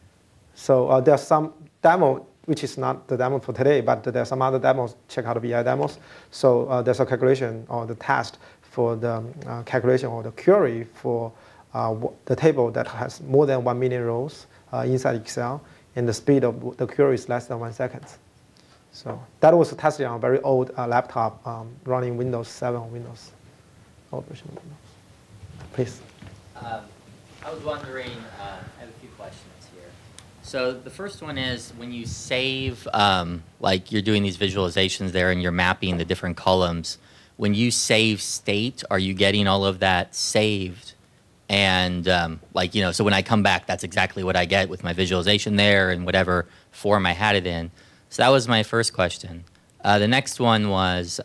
So there's some demo, which is not the demo for today, but there's some other demos, check out the BI demos. So there's a calculation or the test for the calculation or the query for the table that has more than 1 million rows inside Excel, and the speed of the query is less than 1 second. So that was tested on a very old laptop running Windows 7 Windows operation. Please. I was wondering, I have a few questions here. So the first one is when you save, like you're doing these visualizations there and you're mapping the different columns, when you save state, are you getting all of that saved? And so when I come back, that's exactly what I get with my visualization there and whatever form I had it in. So that was my first question. The next one was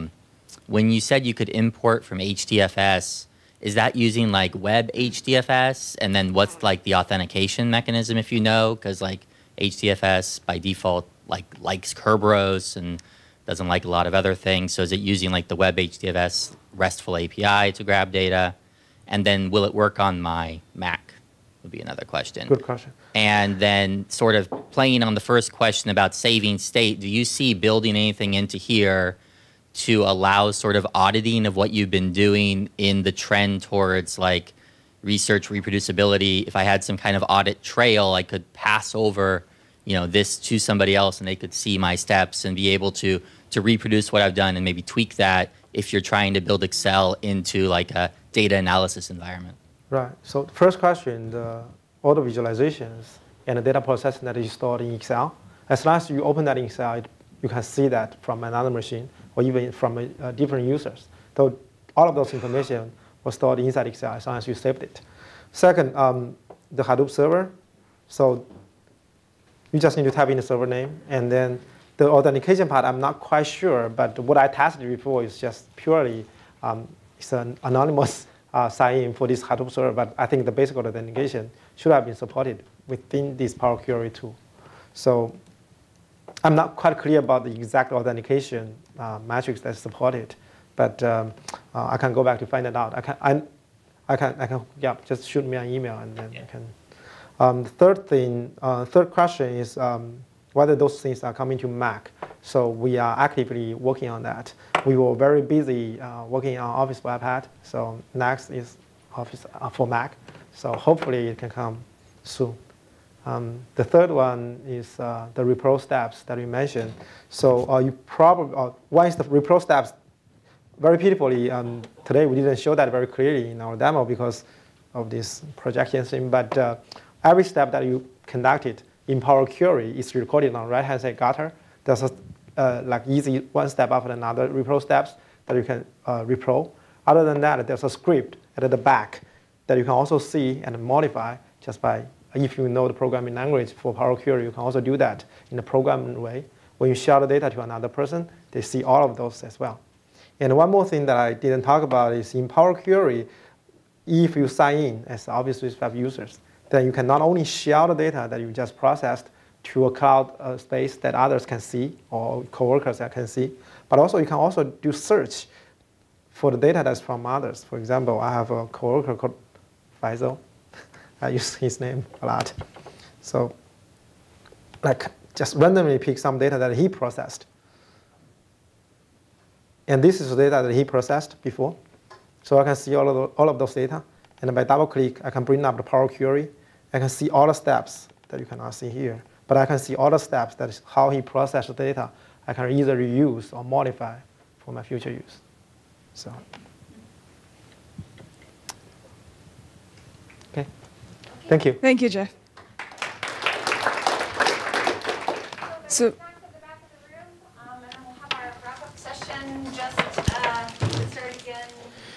when you said you could import from HDFS, is that using like web HDFS? And then what's like the authentication mechanism, if you know? Because like HDFS by default likes Kerberos and doesn't like a lot of other things. So is it using like the web HDFS RESTful API to grab data? And then will it work on my Mac? Would be another question. Good question. And then sort of playing on the first question about saving state, do you see building anything into here to allow sort of auditing of what you've been doing in the trend towards like research reproducibility? If I had some kind of audit trail, I could pass over, this to somebody else and they could see my steps and be able to reproduce what I've done and maybe tweak that if you're trying to build Excel into like a data analysis environment. Right. So the first question, all the visualizations and the data processing that is stored in Excel, as long as you open that in Excel, you can see that from another machine or even from different users. So all of those information was stored inside Excel as long as you saved it. Second, the Hadoop server. So you just need to type in the server name. And then the authentication part, I'm not quite sure. But what I tested before is just purely it's an anonymous sign-in for this Hadoop server. But I think the basic authentication should have been supported within this Power Query tool. So I'm not quite clear about the exact authentication metrics that's supported, but I can go back to find it out. I can, just shoot me an email and then I can. The third question is whether those things are coming to Mac. So we are actively working on that. We were very busy working on Office for iPad. So next is Office for Mac. So hopefully it can come soon. The third one is the repro steps that we mentioned. So you probably, one is the repro steps. Very pitifully, today we didn't show that very clearly in our demo because of this projection thing. But every step that you conducted in Power Query is recorded on right-hand side gutter. There's like easy one step after another repro steps that you can repro. Other than that, there's a script at the back that you can also see and modify just by, if you know the programming language for Power Query, you can also do that in a programming way. When you share the data to another person, they see all of those as well. And one more thing that I didn't talk about is in Power Query, if you sign in as Office 365 users, then you can not only share the data that you just processed to a cloud space that others can see or coworkers that can see, but also you can also do search for the data that's from others. For example, I have a coworker called Faisal. I use his name a lot. So like just randomly pick some data that he processed. And this is the data that he processed before. So I can see all of those data. And by double click, I can bring up the Power Query. I can see all the steps that you cannot see here. But I can see all the steps, that is how he processed the data. I can either reuse or modify for my future use. So, okay. Thank you. Thank you, Jeff. So. And then we'll have our wrap-up session just start again